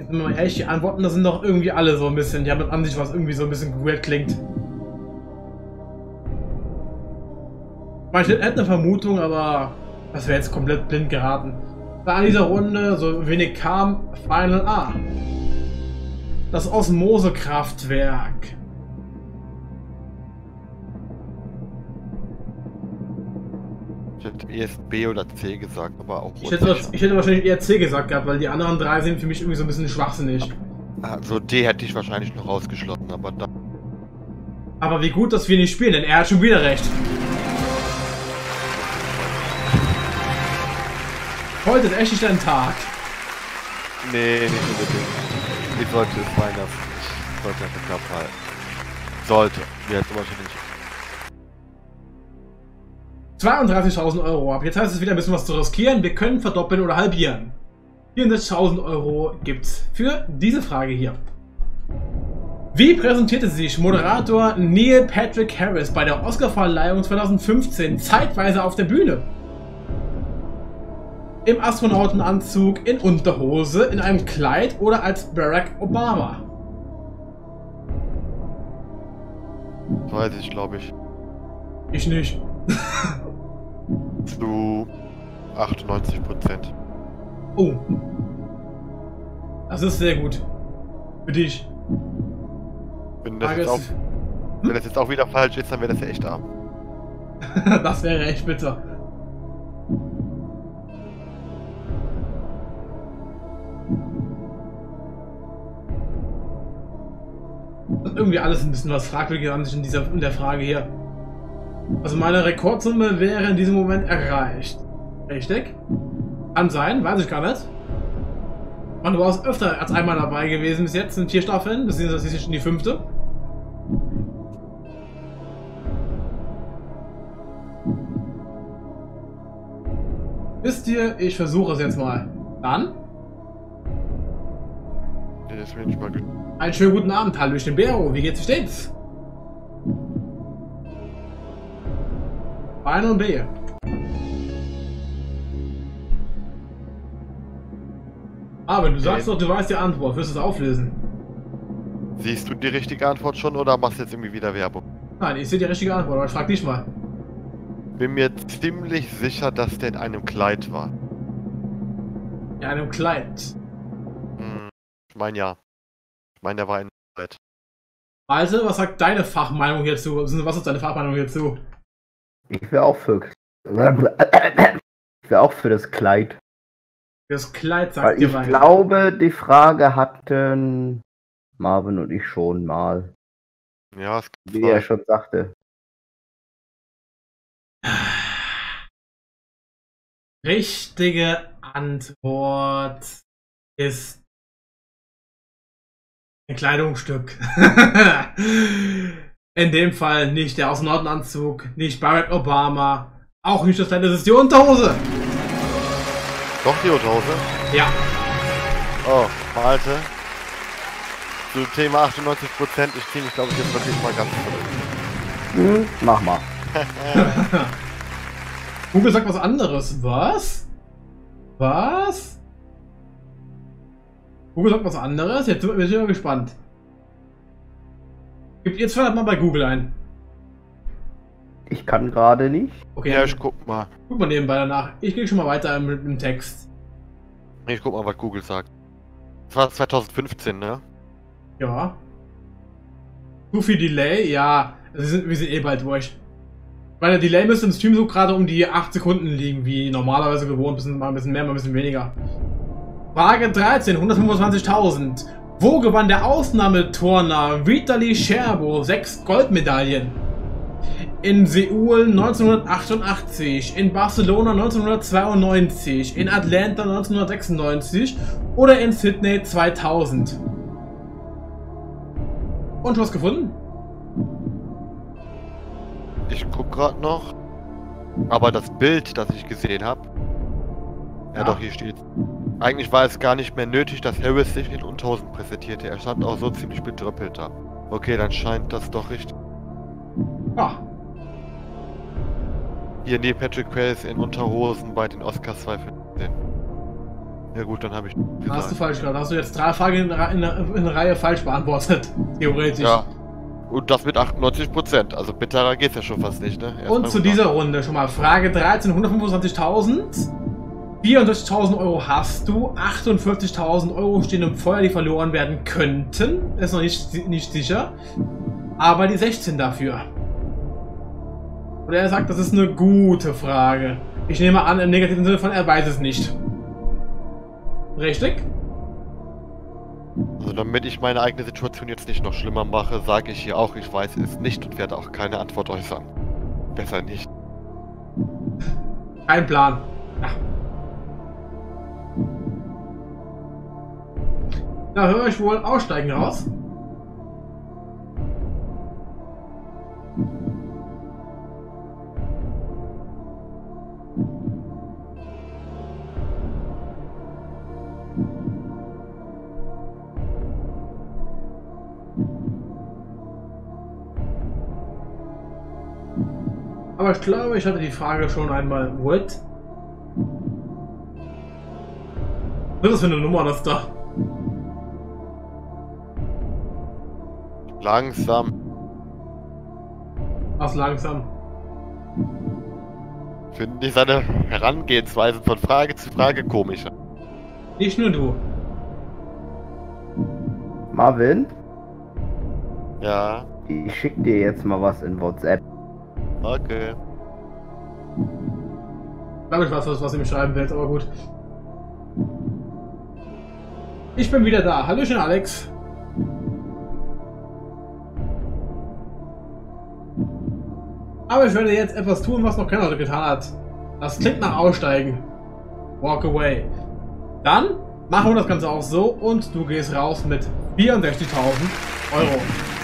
sind wir mal ehrlich, die Antworten, das sind doch irgendwie alle so ein bisschen, die haben an sich was irgendwie so ein bisschen weird klingt. Ich hätte eine Vermutung, aber das wäre jetzt komplett blind geraten. Da an dieser Runde so wenig kam, Final A. Das Osmosekraftwerk. Ich hätte erst B oder C gesagt, aber auch Ich hätte wahrscheinlich eher C gesagt gehabt, weil die anderen drei sind für mich irgendwie so ein bisschen schwachsinnig. Also D hätte ich wahrscheinlich noch ausgeschlossen, aber da... Aber wie gut, dass wir nicht spielen, denn er hat schon wieder recht. Heute ist echt nicht dein Tag. Nee, nicht unbedingt. Ich sollte es Weihnachten nicht. Ich sollte einfach knapp halten. Sollte. Mir jetzt wahrscheinlich nicht. 32.000 Euro ab. Jetzt heißt es wieder ein bisschen was zu riskieren. Wir können verdoppeln oder halbieren. 64.000 Euro gibt's für diese Frage hier. Wie präsentierte sich Moderator Neil Patrick Harris bei der Oscarverleihung 2015 zeitweise auf der Bühne? Im Astronautenanzug, in Unterhose, in einem Kleid oder als Barack Obama? Das weiß ich, glaube ich. Ich nicht. Zu 98%. Oh. Das ist sehr gut. Für dich. Wenn das jetzt auch wieder falsch ist, dann wäre das ja echt arm. Das wäre echt bitter. Das ist irgendwie alles ein bisschen was Fragwürdiges an sich in der Frage hier. Also meine Rekordsumme wäre in diesem Moment erreicht. Richtig? Kann sein, weiß ich gar nicht. Und du warst öfter als einmal dabei gewesen bis jetzt in 4 Staffeln. Das ist schon die 5. Wisst ihr, ich versuche es jetzt mal. Dann? Nee, das bin ich mal Einen schönen guten Abend, hallo, ich bin Bero. Wie geht's, wie steht's? Final B. Aber du sagst doch, du weißt die Antwort. Wirst du es auflösen? Siehst du die richtige Antwort schon oder machst du jetzt irgendwie wieder Werbung? Nein, ich sehe die richtige Antwort, aber ich frag dich mal. Bin mir ziemlich sicher, dass der in einem Kleid war. In einem Kleid. Ich meine ja. Ich meine, der war in einem Kleid. Also, was sagt deine Fachmeinung hierzu? Was ist deine Fachmeinung hierzu? Ich wäre auch für. Ich wäre auch für das Kleid. Das Kleid sagt Weil dir ich rein. glaube, die Frage hatten Marvin und ich schon mal. Ja, es Wie er schon sagte. Richtige Antwort ist ein Kleidungsstück. In dem Fall nicht der Astronautenanzug, nicht Barack Obama, auch nicht das Kleid, das ist die Unterhose. Doch die Unterhose? Ja. Oh, Malte. Zu Thema 98%, ich ziehe mich glaube ich jetzt wirklich mal ganz zurück. Mach mal. Google sagt was anderes. Was? Was? Google sagt was anderes? Jetzt bin ich mal gespannt. Gebt jetzt mal bei Google ein. Ich kann gerade nicht. Okay, Ja, ich guck mal. guck mal nebenbei danach. Ich gehe schon mal weiter mit dem Text. Ich guck mal, was Google sagt. Das war 2015, ne? Ja. Zu viel Delay? Ja. Wir sind eh bald durch. Weil der Delay müsste im Stream so gerade um die 8 Sekunden liegen, wie normalerweise gewohnt. Mal ein bisschen mehr, mal ein bisschen weniger. Frage 13, 125.000. Wo gewann der Ausnahmeturner Vitali Scherbo 6 Goldmedaillen? In Seoul 1988, in Barcelona 1992, in Atlanta 1996 oder in Sydney 2000? Und du hast gefunden? Ich guck gerade noch. Aber das Bild, das ich gesehen habe. Ja, doch, hier steht. Eigentlich war es gar nicht mehr nötig, dass Harris sich in Unterhosen präsentierte. Er stand auch so ziemlich bedröppelt da. Okay, dann scheint das doch richtig. Ja. Hier Neil Patrick Harris in Unterhosen bei den Oscars 2015. Ja gut, dann habe ich Hast du falsch gehabt. Hast du jetzt 3 Fragen in Reihe falsch beantwortet. Theoretisch. Ja. Und das mit 98%. Also bitterer geht's ja schon fast nicht, ne? Und zu dieser Runde schon mal Frage 13, 125.000. 64.000 Euro hast du, 48.000 Euro stehen im Feuer, die verloren werden könnten. Ist noch nicht sicher. Aber die 16 dafür. Und er sagt, das ist eine gute Frage. Ich nehme an, im negativen Sinne von, er weiß es nicht. Richtig? Also damit ich meine eigene Situation jetzt nicht noch schlimmer mache, sage ich hier auch, ich weiß es nicht und werde auch keine Antwort äußern. Besser nicht. Kein Plan. Ja. Da höre ich wohl Aussteigen raus. Aber ich glaube, ich hatte die Frage schon einmal. What? Was ist das für eine Nummer, das da? Langsam. Was langsam? Finde ich seine Herangehensweise von Frage zu Frage komischer. Nicht nur du. Marvin, Ja, ich schick dir jetzt mal was in WhatsApp. okay. Ich glaube, ich weiß, was ihr mir schreiben willst, aber gut. Ich bin wieder da. Hallöchen, Alex. Aber ich werde jetzt etwas tun, was noch keiner heute getan hat. Das klingt nach Aussteigen. Walk away. Dann machen wir das Ganze auch so und du gehst raus mit 64.000 Euro.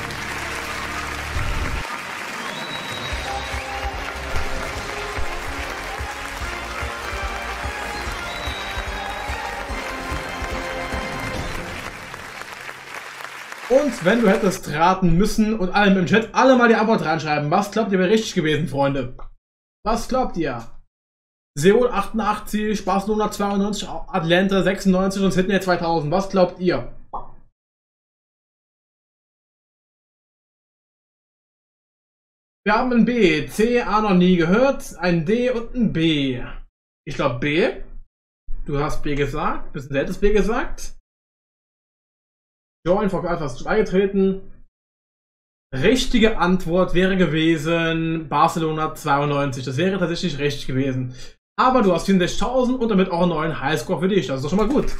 Und wenn du hättest raten müssen und alle im Chat alle mal die Antwort reinschreiben, was glaubt ihr wäre richtig gewesen, Freunde? Was glaubt ihr? Seoul 88, Barcelona 92, Atlanta 96 und Sydney 2000. Was glaubt ihr? Wir haben ein B, C, A noch nie gehört, ein D und ein B. Ich glaube B. Du hast B gesagt, bisschen hättest B gesagt. Join for Alpha ist beigetreten. Richtige Antwort wäre gewesen Barcelona 92. Das wäre tatsächlich richtig gewesen. Aber du hast 64.000 und damit auch einen neuen Highscore für dich. Das ist doch schon mal gut.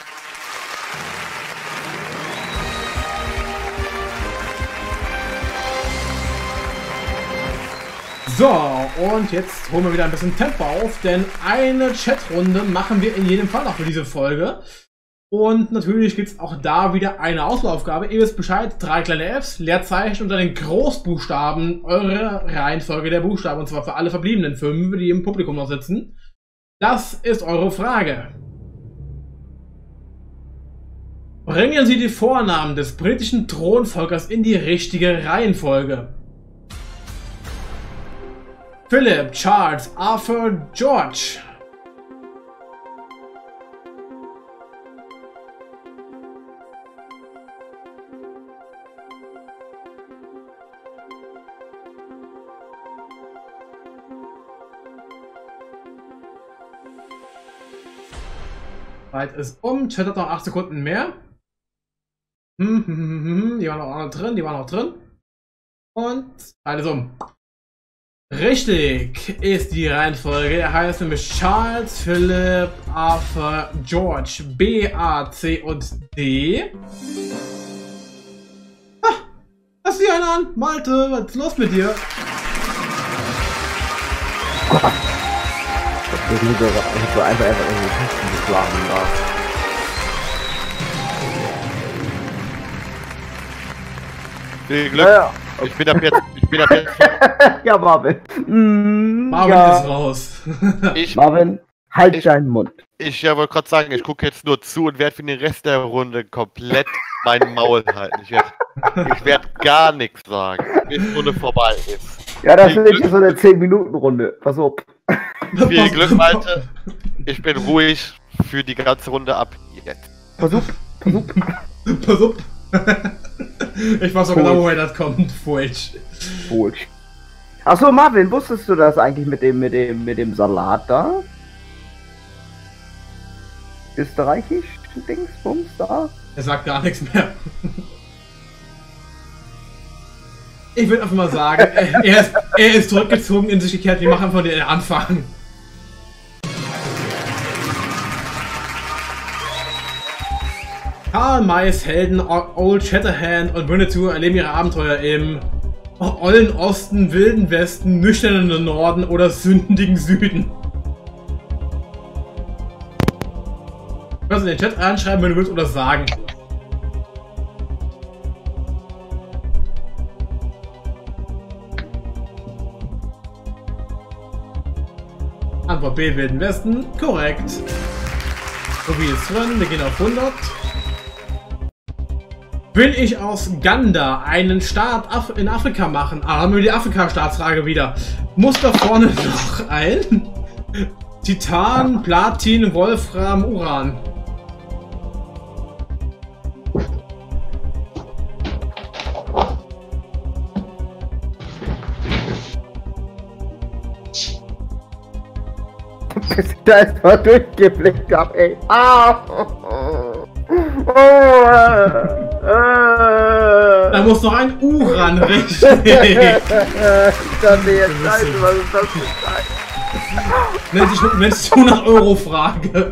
So, und jetzt holen wir wieder ein bisschen Tempo auf, denn eine Chatrunde machen wir in jedem Fall noch für diese Folge. Und natürlich gibt es auch da wieder eine Auswahlaufgabe. Ihr wisst Bescheid, 3 kleine Fs, Leerzeichen und dann den Großbuchstaben eure Reihenfolge der Buchstaben. Und zwar für alle verbliebenen 5, die im Publikum noch sitzen. Das ist eure Frage. Bringen Sie die Vornamen des britischen Thronfolgers in die richtige Reihenfolge. Philip, Charles, Arthur, George. Zeit ist um. Chat hat noch 8 Sekunden mehr. Die waren noch drin, die waren noch drin. Und Zeit ist um. Richtig ist die Reihenfolge. Er heißt nämlich Charles, Philip, Arthur, George, B, A, C und D. Ah, lass die einen an. Malte, was ist los mit dir? Ich muss so einfach irgendwie Tasten geschlagen da. Viel Glück. Ja. Ich bin ab jetzt. Ja, Marvin. Marvin ja. ist raus. Marvin, halt deinen Mund. Ich wollte gerade sagen, ich gucke jetzt nur zu und werde für den Rest der Runde komplett mein Maul halten. Ich werd gar nichts sagen, bis die Runde vorbei ist. Ja, das ist nicht so eine 10-Minuten-Runde. Pass auf. Viel Glück, Malte. Ich bin ruhig. für die ganze Runde ab jetzt. Versuch. Pass auf. Ich weiß so genau, woher das kommt. Falsch. Achso, Marvin, wusstest du das eigentlich mit dem Salat da? Österreichisch, Dingsbums da? Er sagt gar nichts mehr. Ich würde einfach mal sagen, er ist zurückgezogen, in sich gekehrt. Wir machen von den Anfang. Karl Mays Helden Old Shatterhand und Winnetou erleben ihre Abenteuer im ollen Osten, wilden Westen, nüchternen Norden oder sündigen Süden. Du kannst in den Chat reinschreiben, wenn du willst, oder sagen. Antwort B, wilden Westen. Korrekt. So wie ist drin, wir gehen auf 100. Will ich aus Ganda einen Staat in Afrika machen? Ah, haben wir die Afrika-Staatsfrage wieder. Muss da vorne noch ein? Titan, Platin, Wolfram, Uran. Bis ich da erstmal durchgeblickt hab, ey. Ah! Da muss noch ein Uran richtig. Ich dachte jetzt, Scheiße, was ist das für Scheiße? Nennt sich 100-Euro-Frage.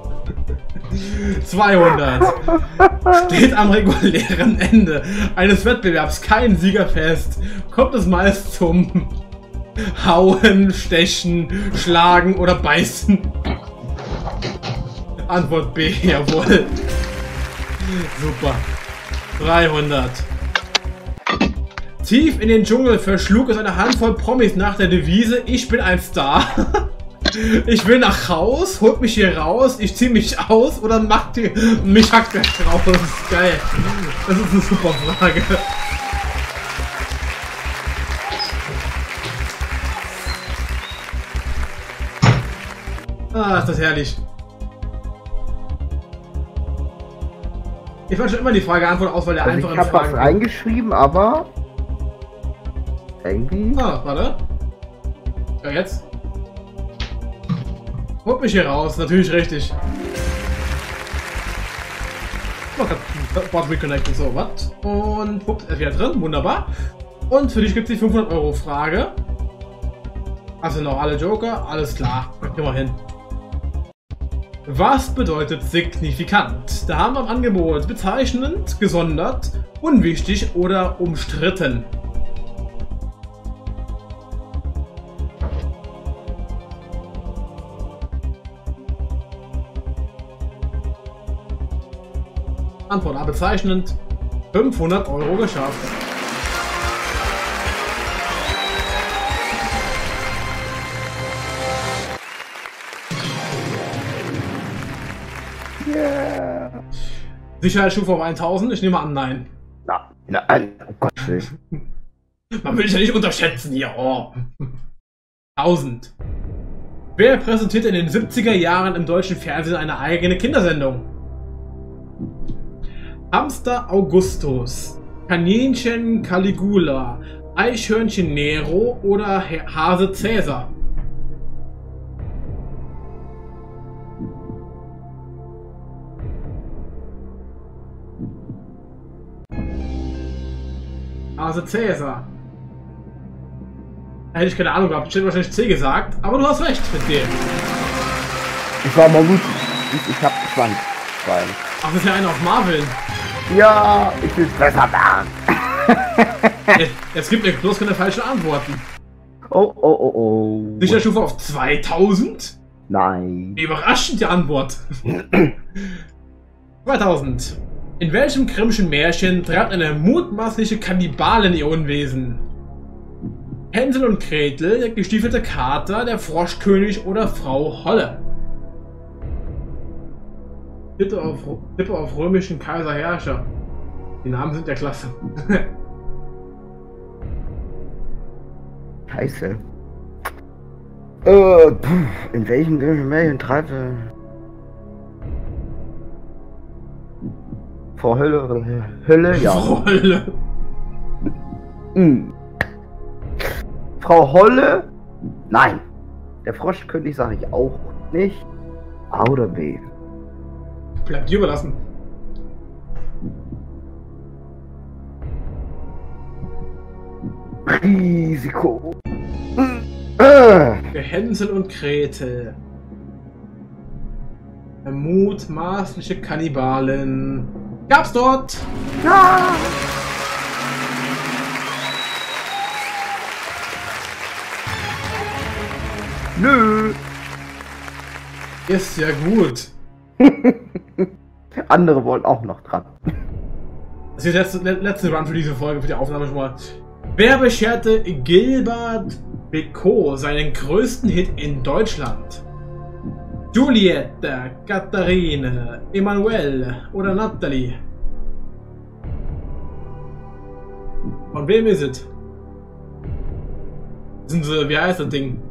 200. Steht am regulären Ende eines Wettbewerbs kein Sieger fest, kommt es meist zum Hauen, Stechen, Schlagen oder Beißen. Antwort B, jawohl. Super. 300. Tief in den Dschungel verschlug es eine Handvoll Promis nach der Devise: Ich bin ein Star. Ich will nach Haus, holt mich hier raus, ich zieh mich aus oder macht ihr mich hackt gleich raus. Das ist geil. Das ist eine super Frage. Ah, ist das herrlich. Ich wollte schon immer die Frage Antwort aus, weil der Also einfachen ich habe was Fragen. reingeschrieben, aber irgendwie. Ah, warte. Ja, jetzt. Holt mich hier raus, natürlich richtig. Bot reconnected, so, was? Und ups, er ist wieder drin, wunderbar. Und für dich gibt es die 500-Euro-Frage. Hast du noch alle Joker? Alles klar, gehen wir hin. Was bedeutet signifikant? Da haben wir im Angebot bezeichnend, gesondert, unwichtig oder umstritten. Antwort A, bezeichnend. 500 Euro geschafft. Yeah. Sicherheitsstufe auf 1000? Ich nehme an, nein. Nein, oh Gott Willen. Man will dich ja nicht unterschätzen hier. Oh. 1000. Wer präsentierte in den 70er Jahren im deutschen Fernsehen eine eigene Kindersendung? Hamster Augustus, Kaninchen Caligula, Eichhörnchen Nero oder Hase Cäsar? Hase Cäsar. Hätte ich keine Ahnung gehabt, ich hätte wahrscheinlich C gesagt, aber du hast recht mit dem. Ich war mal gut. Ich hab Schwanz. Ach, das ist ja einer auf Marvel. Ja, ich will besser werden. Jetzt gibt mir bloß keine falschen Antworten. Oh. Sicherheitsstufe auf 2000? Nein. Überraschend die Antwort. 2000. In welchem grimmschen Märchen treibt eine mutmaßliche Kannibalin ihr Unwesen? Hänsel und Gretel, der gestiefelte Kater, der Froschkönig oder Frau Holle? Tippe auf römischen Kaiserherrscher. Die Namen sind ja klasse. Scheiße. In welchem Märchen treibe? Frau Hölle, ja. Voll. Hm. Frau Holle? Nein. Der Froschkönig sage ich auch nicht. A oder B? Bleibt dir überlassen. Risiko. Der Hänsel und Gretel. Der mutmaßliche Kannibalen. Gab's dort? Ja. Nö. Ist ja gut. Andere wollen auch noch dran. Das ist der letzte Run für diese Folge, für die Aufnahme schon mal. Wer bescherte Gilbert Bécaud seinen größten Hit in Deutschland? Juliette, Katharine, Emanuelle oder Natalie? Von wem ist es? Sind sie, wie heißt das Ding?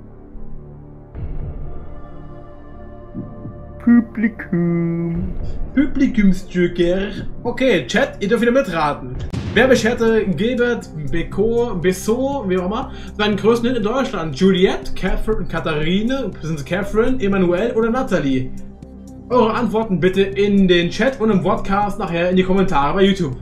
Publikum. Publikumsjoker. Okay, Chat, ihr dürft wieder mitraten. Wer bescherte Gilbert Bécaud, wie auch immer, seinen größten Hit in Deutschland? Juliette, Katharine, Catherine, Emanuelle oder Natalie? Eure Antworten bitte in den Chat und im Podcast nachher in die Kommentare bei YouTube.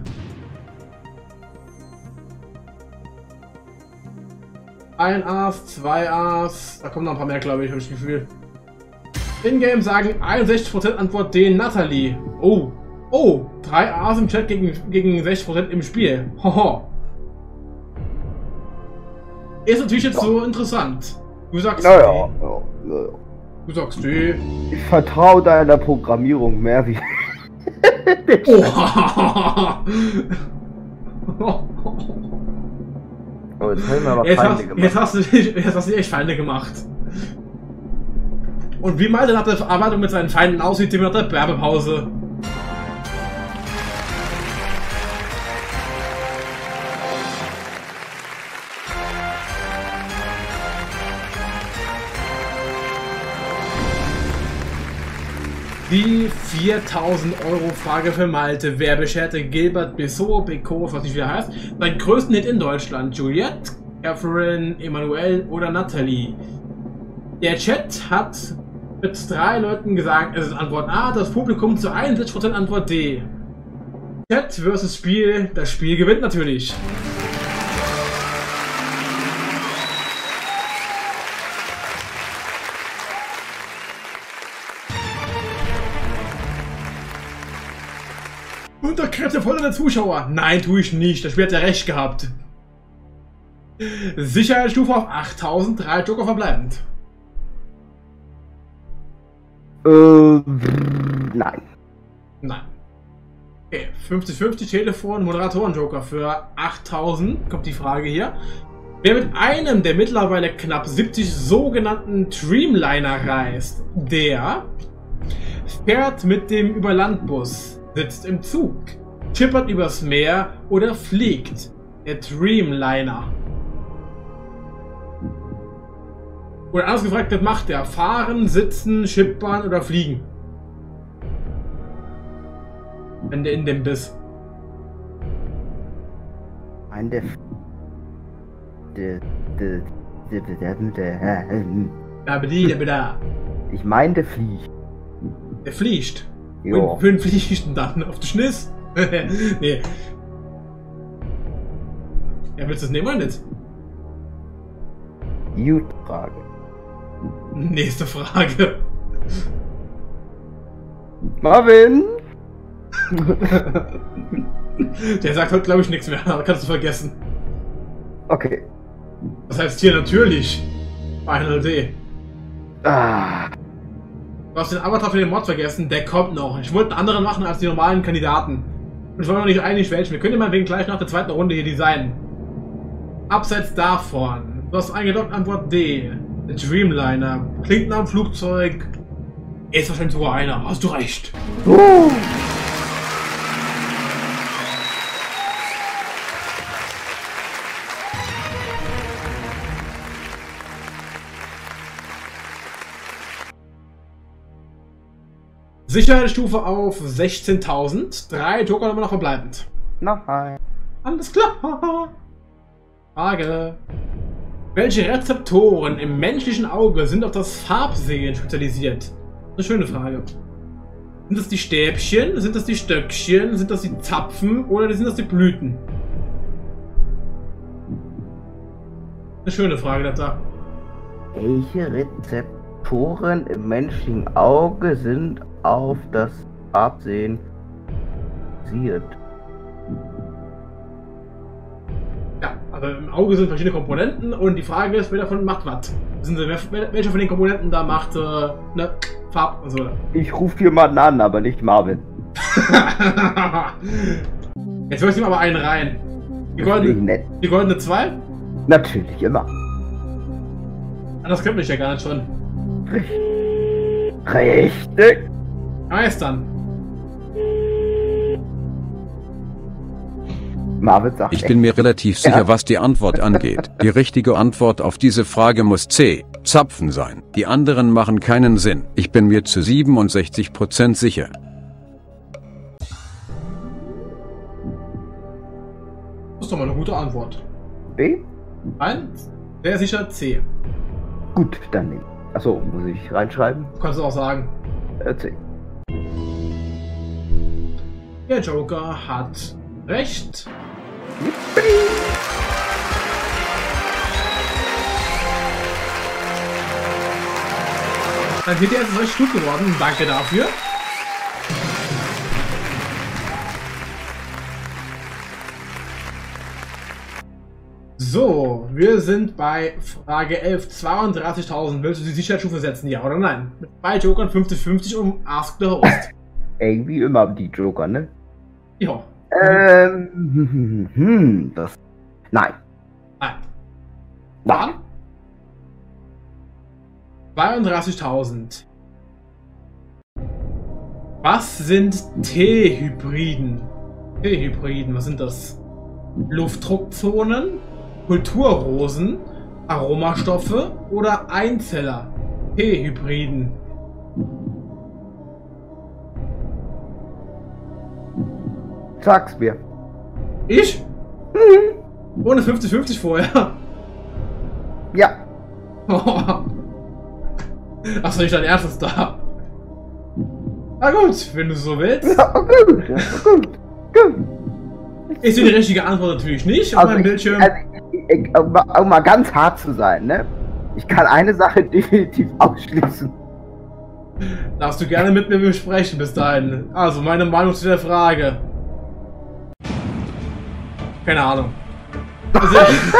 Ein Ass, zwei Ass, da kommen noch ein paar mehr, glaube ich, habe ich das Gefühl. In-game sagen 61% Antwort D, Natalie. Oh. Oh, 3 A's im Chat gegen 60% im Spiel. Hoho. Ist natürlich jetzt so interessant. Du sagst Naja, D. ja. Du sagst D. Ich vertraue deiner Programmierung mehr wie. Oha. Oh, jetzt haben wir aber Jetzt Feinde gemacht. jetzt hast du echt Feinde gemacht. Und wie Malte nach der Verarbeitung mit seinen Feinden aussieht, sehen wir nach der Werbepause. Die 4.000 € Frage für Malte. Wer bescherte Gilbert Bécaud, was nicht wie er heißt, seinen größten Hit in Deutschland? Juliette, Catherine, Emanuelle oder Natalie? Der Chat hat mit 3 Leuten gesagt, es ist Antwort A, das Publikum zu 61% Antwort D. Chat versus Spiel, das Spiel gewinnt natürlich. Unterkräfte voll der Zuschauer. Nein, tue ich nicht. Das Spiel hat ja recht gehabt. Sicherheitsstufe auf 8000, 3 Joker verbleibend. Nein. Nein. Okay, 50-50 Telefon, Moderatoren-Joker für 8000. Kommt die Frage hier. Wer mit einem der mittlerweile knapp 70 sogenannten Dreamliner reist, der fährt mit dem Überlandbus, sitzt im Zug, schippert übers Meer oder fliegt. Der Dreamliner. Oder anders gefragt, was macht der? Fahren, sitzen, schippern oder fliegen? Wenn der in dem bist. Ein der. Ich meine, der fliegt. Der fliegt. Ja. Wen fliegt denn dann? Auf den Schniss? Nee. Ja, willst du das nehmen oder nicht? Gut Frage. Nächste Frage. Marvin! Der sagt heute, glaube ich, nichts mehr. Aber kannst du vergessen. Okay. Das heißt hier natürlich Final D. Ah. Du hast den Avatar für den Mod vergessen. Der kommt noch. Ich wollte einen anderen machen als die normalen Kandidaten. Und ich war noch nicht einig welchen. Wir können ja mal wegen gleich nach der zweiten Runde hier designen. Abseits davon. Du hast eingeloggt, Antwort D. Der Dreamliner. Klingt nach einem Flugzeug. Ist wahrscheinlich sogar einer. Hast du recht. Sicherheitsstufe auf 16.000. 3 Joker immer noch verbleibend. Nein. Alles klar. Frage. Welche Rezeptoren im menschlichen Auge sind auf das Farbsehen spezialisiert? Eine schöne Frage. Sind das die Stäbchen? Sind das die Stöckchen? Sind das die Zapfen? Oder sind das die Blüten? Eine schöne Frage, das da. Welche Rezeptoren im menschlichen Auge sind auf das Farbsehen basiert? Ja, also im Auge sind verschiedene Komponenten und die Frage ist, wer davon macht was. Welcher von den Komponenten da macht ne, Farb und so. Ich rufe jemanden an, aber nicht Marvin. Jetzt möchte ich aber einen rein. Die goldene 2? Natürlich, immer. Das könnte ich ja gar nicht schon. Richtig. Meistern. Marvin sagt, Ich bin mir relativ sicher, was die Antwort angeht. Die richtige Antwort auf diese Frage muss C. Zapfen sein. Die anderen machen keinen Sinn. Ich bin mir zu 67% sicher. Das ist doch mal eine gute Antwort. B? Nein, sehr sicher C. Gut, dann nehmen. Achso, muss ich reinschreiben? Kannst du auch sagen. C. Der Joker hat recht. Dann wird der erste recht gut geworden. Danke dafür. So, wir sind bei Frage 11. 32.000. Willst du die Sicherheitsstufe setzen, ja oder nein? Mit 2 Jokern 50-50 um Ask the Host. Ey, wie immer die Joker, ne? Ja. Das. Nein. Nein. Nein. 32.000. Was sind T-Hybriden? T-Hybriden, was sind das? Luftdruckzonen, Kulturrosen, Aromastoffe oder Einzeller? T-Hybriden. Sag's mir. Ich? Ohne 50-50 vorher. Ja. Achso, ich dein erstes da. Na gut, wenn du so willst. Ja, gut. Gut. Ist die richtige Antwort natürlich nicht auf meinem Bildschirm. Um mal ganz hart zu sein, ne? Ich kann eine Sache definitiv ausschließen. Darfst du gerne mit mir besprechen bis dahin. Also, meine Meinung zu der Frage. Keine Ahnung. Also,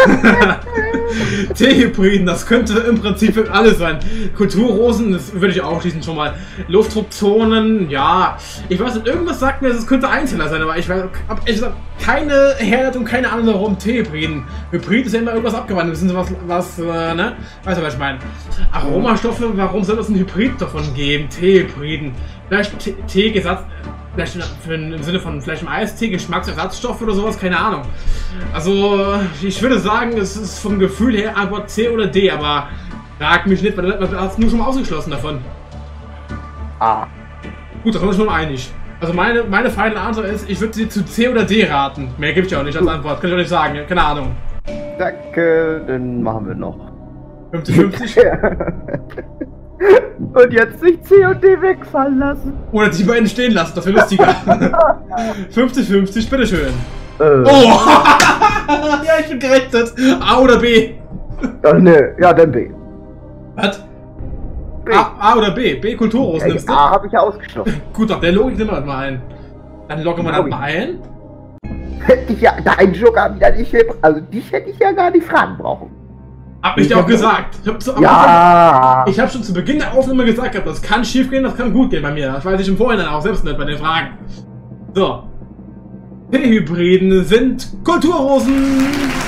T-Hybriden, das könnte im Prinzip alles sein. Kulturrosen, das würde ich auch schließen schon mal. Luftdruckzonen, ja. Ich weiß nicht, irgendwas sagt mir, es könnte Einzeller sein, aber ich habe ehrlich gesagt keine Herleitung, keine Ahnung warum T-Hybriden. Hybrid ist ja immer irgendwas abgewandelt, das sind was, ne? Weißt du, was ich meine? Aromastoffe, warum soll es ein Hybrid davon geben? T-Hybriden. Vielleicht T-Gesatz. Vielleicht im Sinne von vielleicht im Eistee, Geschmacksersatzstoff oder sowas, keine Ahnung. Also, ich würde sagen, es ist vom Gefühl her Antwort C oder D, aber frag mich nicht, weil du hast nur schon mal ausgeschlossen davon. Ah. Gut, da sind wir schon mal einig. Also meine Final Answer ist, ich würde sie zu C oder D raten. Mehr gibt es ja auch nicht als Antwort, kann ich auch nicht sagen, keine Ahnung. Danke, dann machen wir noch. 50-50? Und jetzt nicht C und D wegfallen lassen. Oder die beiden stehen lassen, das wäre lustiger. 50-50, bitteschön. Oh! Ja, ich bin gerettet. A oder B? Ne, ja, dann B. Was? B. A oder B? B Kulturrosen nimmst du? A habe ich ja ausgeschlossen. Gut, nach der Logik nehmen wir das mal ein. Dann loggen wir das mal ein. Hätte ich ja deinen Joker wieder nicht, also dich hätte ich ja gar nicht fragen brauchen. Hab ich dir auch gesagt. Ich hab schon zu Beginn der Aufnahme gesagt, das kann schief gehen, das kann gut gehen bei mir. Das weiß ich im Vorhinein auch selbst nicht bei den Fragen. So. T-Hybriden sind Kulturrosen.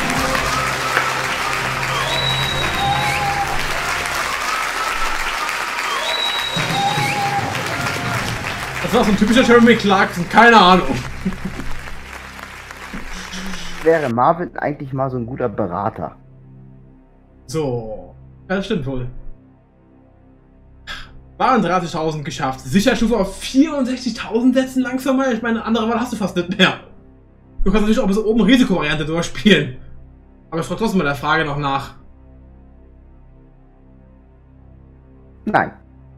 Das war so ein typischer Jeremy Clarkson, keine Ahnung. Wäre Marvin eigentlich mal so ein guter Berater? So, ja, das stimmt wohl. 32.000 geschafft. Sicherheitsstufe auf 64.000 setzen langsam mal. Ich meine, andere Wahl hast du fast nicht mehr. Du kannst natürlich auch bis oben Risikovariante durchspielen. Aber ich frage trotzdem mal der Frage noch nach. Nein.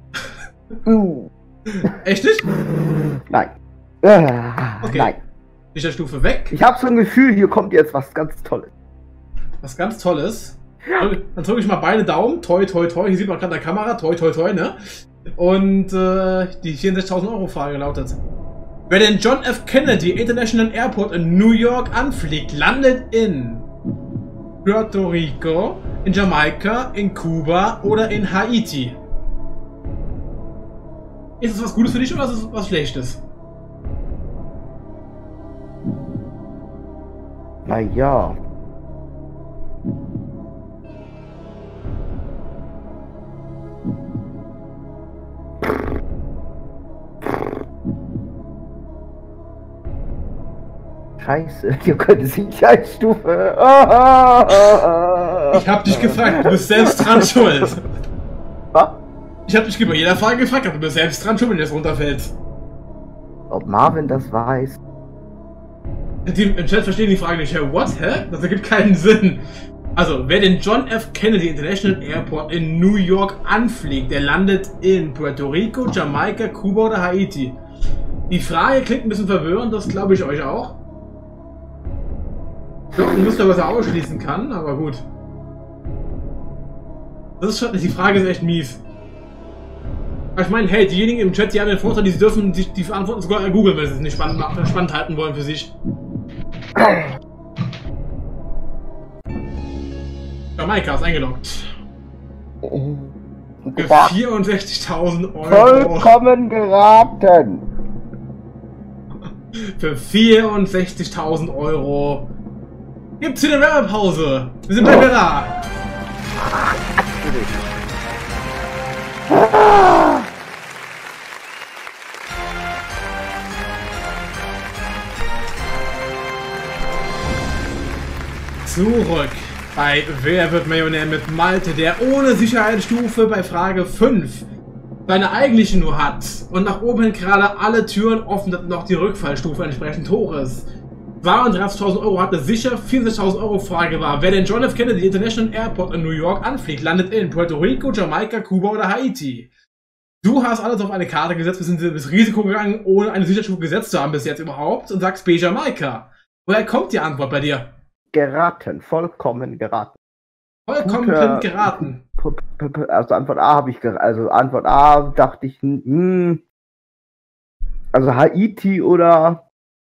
Echt nicht? Nein. Okay. Nein. Sicherheitsstufe weg. Ich habe so ein Gefühl, hier kommt jetzt was ganz Tolles. Was ganz Tolles. Dann drücke ich mal beide Daumen. Toi, toi, toi. Hier sieht man gerade in der Kamera. Toi, toi, toi, ne? Und die 64.000 Euro Frage lautet: Wer den John F. Kennedy International Airport in New York anfliegt, landet in Puerto Rico, in Jamaika, in Kuba oder in Haiti? Ist es was Gutes für dich oder ist es was Schlechtes? Naja. Scheiße, hier könnte Sicherheitsstufe. Ich hab dich gefragt, du bist selbst dran schuld. Was? Ich hab dich bei jeder Frage gefragt, aber du bist selbst dran schuld, wenn du jetzt runterfällst. Ob Marvin das weiß? Die im Chat verstehen die Frage nicht. Hä, what? Hä? Das ergibt keinen Sinn. Also, wer den John F. Kennedy International Airport in New York anfliegt, der landet in Puerto Rico, Jamaika, Kuba oder Haiti. Die Frage klingt ein bisschen verwirrend, das glaube ich euch auch. Ich glaube, ihr müsst ja was er ausschließen kann, aber gut. Das ist schon, die Frage ist echt mies. Aber ich meine, hey, diejenigen im Chat, die haben den Vorteil, die dürfen die Antworten sogar googeln, wenn sie es nicht spannend halten wollen für sich. Jamaika ist eingeloggt. Für 64.000 Euro. Vollkommen geraten. Für 64.000 Euro gibt's hier eine Werbepause. Wir sind bald da. Zurück bei Wer wird Millionär mit Malte, der ohne Sicherheitsstufe bei Frage 5 seine eigentliche nur hat und nach oben hin gerade alle Türen offen, dass noch die Rückfallstufe entsprechend hoch ist. 32.000 Euro hatte sicher, 64.000 Euro Frage war: Wer den John F. Kennedy International Airport in New York anfliegt, landet in Puerto Rico, Jamaika, Kuba oder Haiti. Du hast alles auf eine Karte gesetzt, wir sind das Risiko gegangen, ohne eine Sicherheitsstufe gesetzt zu haben bis jetzt überhaupt, und sagst B, Jamaika. Woher kommt die Antwort bei dir? Geraten, vollkommen geraten. Vollkommen geraten. Also Antwort A habe ich also Antwort A dachte ich, also Haiti oder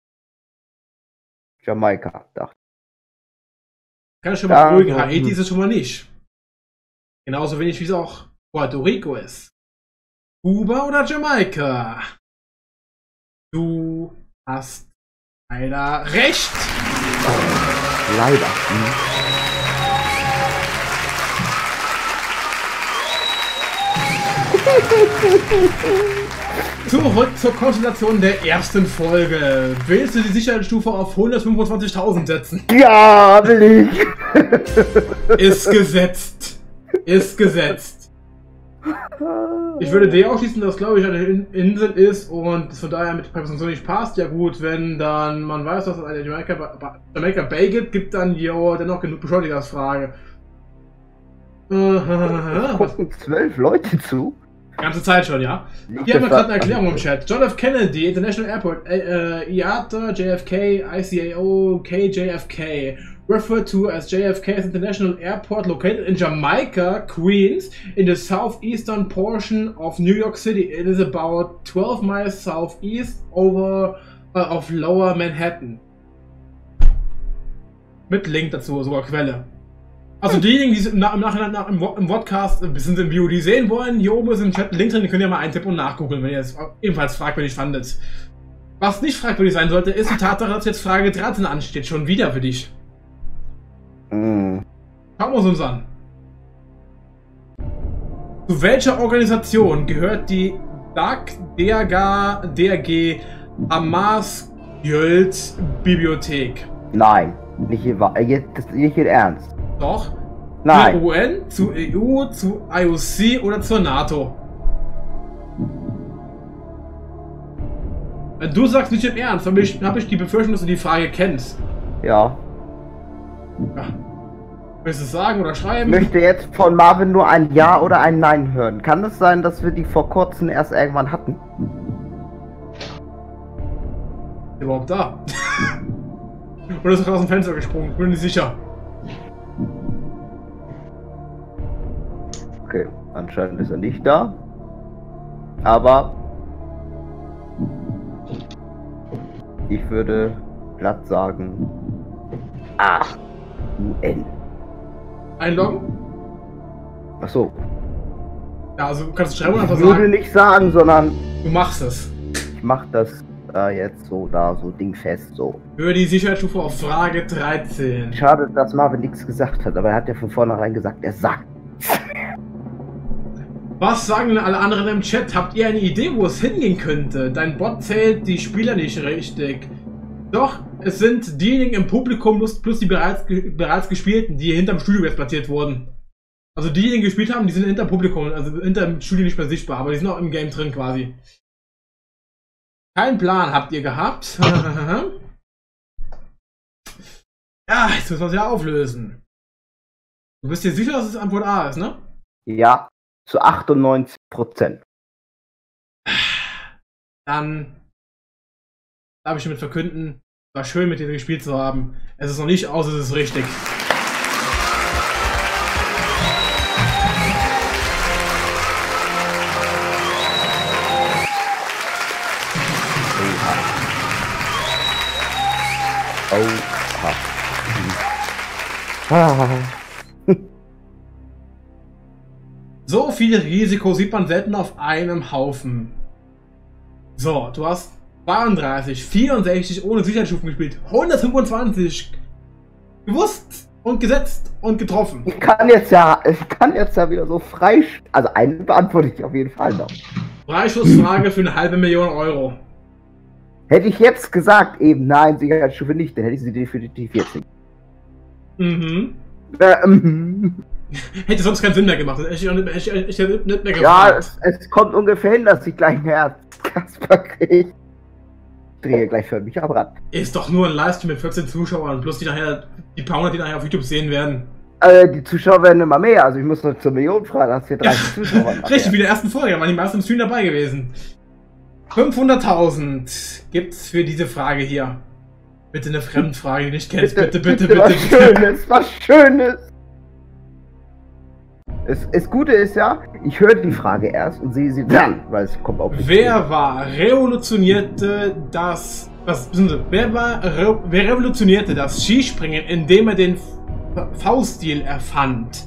Jamaika, dachte ich. Kann ich schon mal beruhigen, Haiti ist es schon mal nicht. Genauso wenig wie es auch Puerto Rico ist. Kuba oder Jamaika? Du hast leider recht. Leider. Zurück zur Konstellation der ersten Folge. Willst du die Sicherheitsstufe auf 125.000 setzen? Ja, will ich. Ist gesetzt. Ist gesetzt. Ich würde dir ausschließen, dass, glaube ich, eine Insel ist und von daher mit Präposition nicht passt. Ja gut, wenn dann man weiß, dass es eine Jamaica Bay gibt, dann jo, dennoch genug bescheuert als Frage. Gucken 12 Leute zu. Ganze Zeit schon, ja. Hier haben wir gerade eine Erklärung im Chat. John F. Kennedy International Airport, IATA, JFK, ICAO, KJFK, referred to as JFK's International Airport, located in Jamaica, Queens, in the southeastern portion of New York City. It is about 12 miles southeast of Lower Manhattan. Mit Link dazu, sogar Quelle. Also diejenigen, die es im Nachhinein im Podcast ein bisschen im VOD sehen wollen, hier oben ist im Chat ein Link drin, den könnt ihr mal eintippen und nachgoogeln, wenn ihr es ebenfalls fragwürdig fandet. Was nicht fragwürdig sein sollte, ist die Tatsache, dass jetzt Frage 13 ansteht, schon wieder für dich. Schauen wir uns an. Zu welcher Organisation gehört die DAG Hamas Göld Bibliothek? Nein, nicht hier ernst. Doch. Nein. Zur UN, zur EU, zu IOC oder zur NATO? Wenn du sagst nicht im Ernst, habe ich die Befürchtung, dass du die Frage kennst. Ja. Ja. Willst du es sagen oder Ich schreiben? möchte jetzt von Marvin nur ein Ja oder ein Nein hören. Kann es sein, dass wir die vor kurzem erst irgendwann hatten? Ist überhaupt da? Oder ist er aus dem Fenster gesprungen? Bin nicht sicher. Okay, anscheinend ist er nicht da. Aber ich würde glatt sagen A-U-N. Einloggen? Achso. Ja, also du kannst schreiben und Ich einfach würde sagen, nicht sagen, sondern du machst es. ich mach das jetzt so da, so dingfest, so. Für die Sicherheitsstufe auf Frage 13. Schade, dass Marvin nichts gesagt hat, aber er hat ja von vornherein gesagt, er sagt. Was sagen denn alle anderen im Chat? Habt ihr eine Idee, wo es hingehen könnte? Dein Bot zählt die Spieler nicht richtig. Doch, es sind diejenigen im Publikum plus die bereits gespielten, die hinterm Studio jetzt platziert wurden. Also diejenigen, die gespielt haben, die sind hinterm Publikum, also hinterm Studio nicht mehr sichtbar, aber die sind auch im Game drin quasi. Kein Plan habt ihr gehabt. Ja, jetzt müssen wir es ja auflösen. Du bist dir sicher, dass es Antwort A ist, ne? Ja, zu 98%. Dann darf ich damit verkünden, war schön mit dir gespielt zu haben. Es ist noch nicht aus, es ist richtig. So viel Risiko sieht man selten auf einem Haufen. So, du hast 32, 64 ohne Sicherheitsstufen gespielt, 125 gewusst und gesetzt und getroffen. Ich kann jetzt ja wieder so frei. Also eine beantworte ich auf jeden Fall noch. Freischussfrage für 500.000 Euro. Hätte ich jetzt gesagt, eben nein, Sicherheitsstufe nicht, dann hätte ich sie definitiv jetzt nicht. Mhm. Hätte sonst keinen Sinn mehr gemacht. Ich hätte nicht mehr Ja, gefragt. es kommt ungefähr hin, dass ich gleich ein Herzkasper kriege. Ich drehe gleich für mich am Rad. Ist doch nur ein Livestream mit 14 Zuschauern, plus die paar hundert, die nachher auf YouTube sehen werden. Die Zuschauer werden immer mehr, also ich muss noch zur Million fragen, dass hier 30 Zuschauer haben. Richtig, wie der ersten Folge, da waren die meisten im Stream dabei gewesen. 500.000 gibt's für diese Frage hier. Bitte eine Fremdfrage, die du nicht kennst. Bitte. Was Schönes, was Schönes. Das Gute ist ja, ich höre die Frage erst und sehe sie dann, weil es kommt auf mich. Wer revolutionierte das Skispringen, indem er den V-Stil erfand?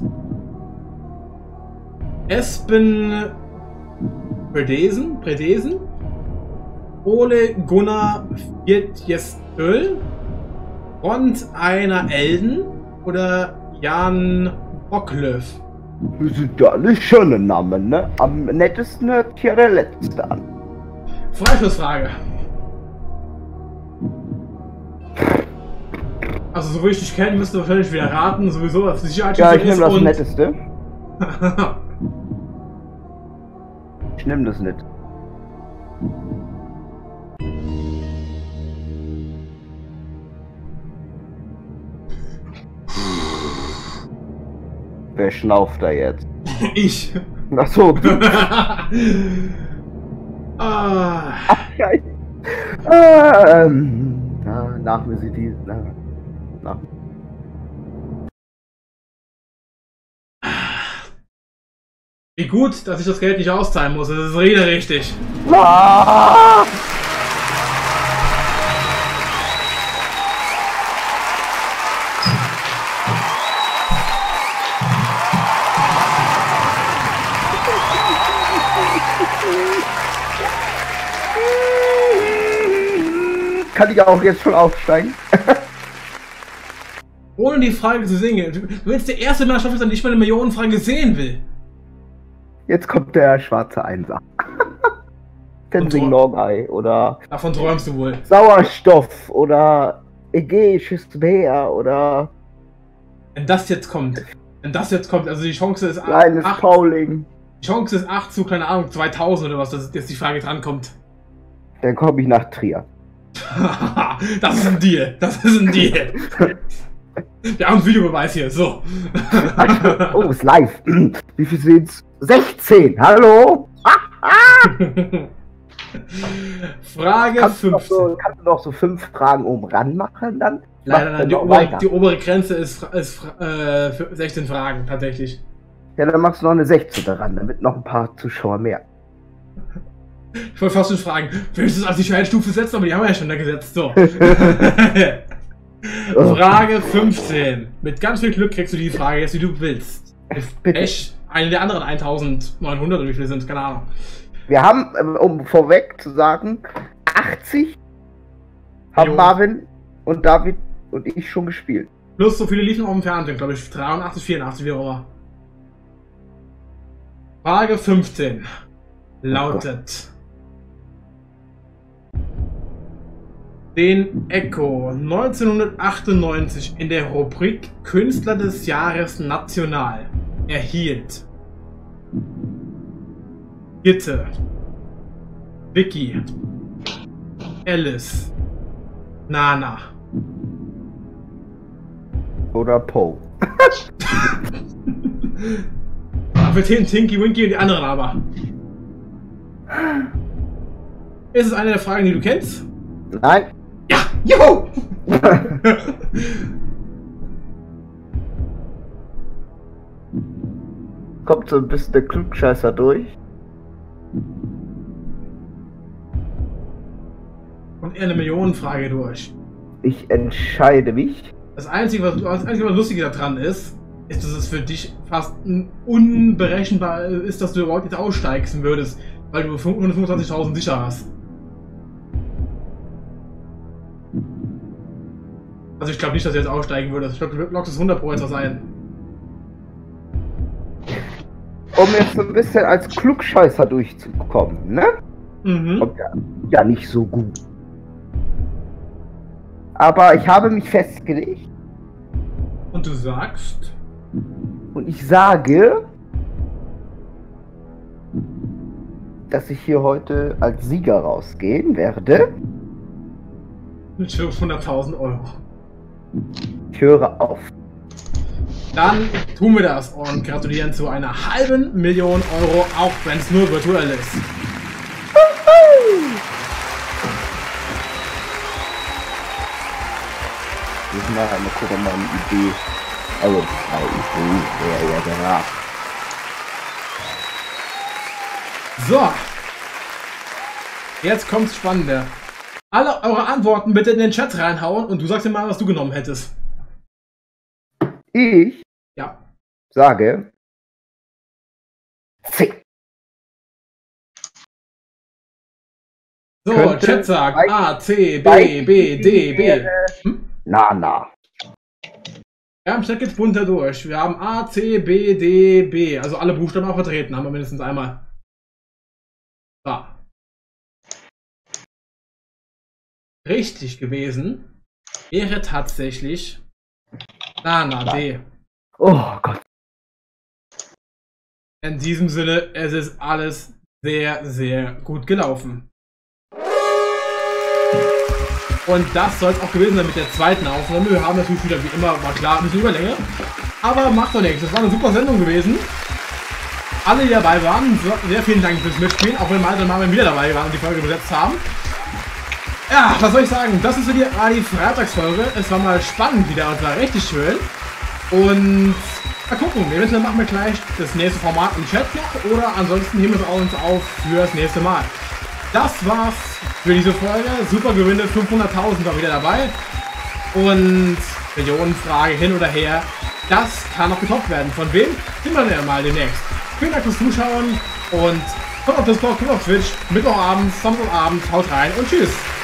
Espen Bredesen? Ole Gunnar Fjetjesbøl, Rond Einar Elden oder Jan Bocklöf? Das sind ja alle schöne Namen, ne? Am nettesten hört hier der letzte an. Freischussfrage. Also so wie ich dich kenne, müsst ihr wahrscheinlich wieder raten, sowieso was Sicherheitsstufe Ja, ich nehme das und... Netteste. Ich nehme das nicht. Wer schnauft da jetzt? Ich. Achso. Ah. Nach mir sieht die. Nach. Wie gut, dass ich das Geld nicht auszahlen muss. Das ist richtig. Ah! Kann ich auch jetzt schon aufsteigen? Ohne die Frage zu singen. Du willst der erste Mannschaft sein, die ich meine Millionenfrage sehen will. Jetzt kommt der schwarze Einser. Tenzing Norgay oder Davon träumst du wohl. Sauerstoff oder Ägäisches Meer oder Wenn das jetzt kommt, also die Chance ist kleines 8, Pauling. die Chance ist 8 zu, keine Ahnung, 2000 oder was, dass jetzt die Frage drankommt. Dann komme ich nach Trier. Das ist ein Deal. Das ist ein Deal. Wir haben einen Videobeweis hier. So. Oh, ist live. Wie viel sind's? 16. Hallo? Frage Kannst du 15. noch so 5 Fragen oben ran machen dann? Nein, die obere Grenze ist für 16 Fragen tatsächlich. Ja, dann machst du noch eine 16 daran, damit noch ein paar Zuschauer mehr. Ich wollte fast schon fragen, willst du es als die Schwierigkeitsstufe setzen? Aber die haben wir ja schon da gesetzt. So. Frage 15. Mit ganz viel Glück kriegst du die Frage jetzt, wie du willst. Bitte. Echt? Eine der anderen 1900 oder wie viele sind es? Keine Ahnung. Wir haben, um vorweg zu sagen, 80 haben Jo. Marvin und David und ich schon gespielt. Plus so viele liefen auch im Fernsehen, glaube ich. 83, 84, wie auch immer. Frage 15 lautet: Den Echo 1998 in der Rubrik Künstler des Jahres National erhielt Gitte, Vicky, Alice, Nana. Oder Poe. Für den Tinky Winky und die anderen aber. Ist es eine der Fragen, die du kennst? Nein. Ja! Juhu! Kommt so ein bisschen der Klugscheißer durch. Und eher eine Millionenfrage durch. Ich entscheide mich. Das Einzige, was lustig daran ist, dass es für dich fast unberechenbar ist, dass du überhaupt jetzt aussteigen würdest, weil du 125.000 sicher hast. Also ich glaube nicht, dass du jetzt aussteigen würdest. Ich glaube, du lockst es 100 Pro jetzt sein. Um jetzt so ein bisschen als Klugscheißer durchzukommen, ne? Mhm. Kommt ja nicht so gut. Aber ich habe mich festgelegt Und du sagst? und ich sage, dass ich hier heute als Sieger rausgehen werde. Mit 500.000 Euro. Ich höre auf. Dann tun wir das und gratulieren zu einer halben Million Euro, auch wenn es nur virtuell ist. Ich mache eine gucke mal eine Idee. Also, ja, genau. So. Jetzt kommt's Spannende. Alle eure Antworten bitte in den Chat reinhauen und du sagst mir mal, was du genommen hättest. Ich Ja. sage C. So, Könnte Chat sagt bei- A, C, bei- B, B, D, B. Hm? Na. Ja, im Chat geht's bunter durch. Wir haben A, C, B, D, B. Also alle Buchstaben auch vertreten, haben wir mindestens einmal. So. Richtig gewesen wäre tatsächlich Nana D. Oh Gott. In diesem Sinne, es ist alles sehr, sehr gut gelaufen. Und das soll es auch gewesen sein mit der zweiten Aufnahme. Wir haben natürlich wieder, wie immer, war klar, ein bisschen Überlänge. Aber macht doch nichts. Das war eine super Sendung gewesen. Alle, die dabei waren, sehr vielen Dank fürs Mitspielen. Auch wenn Malte und Marvin wieder dabei waren und die Folge besetzt haben. Ja, was soll ich sagen? Das ist so die Freitagsfolge. Es war mal spannend wieder und war richtig schön. Und mal gucken. Eventuell machen wir gleich das nächste Format im Chat noch. Oder ansonsten heben wir es uns auf für das nächste Mal. Das war's für diese Folge. Super Gewinne, 500.000 war wieder dabei. Und Millionenfrage hin oder her. Das kann noch getoppt werden. Von wem? Sehen wir dann mal demnächst. Vielen Dank fürs Zuschauen und kommt auf Discord, kommt auf Twitch, Mittwochabend, Samstagabend, haut rein und tschüss.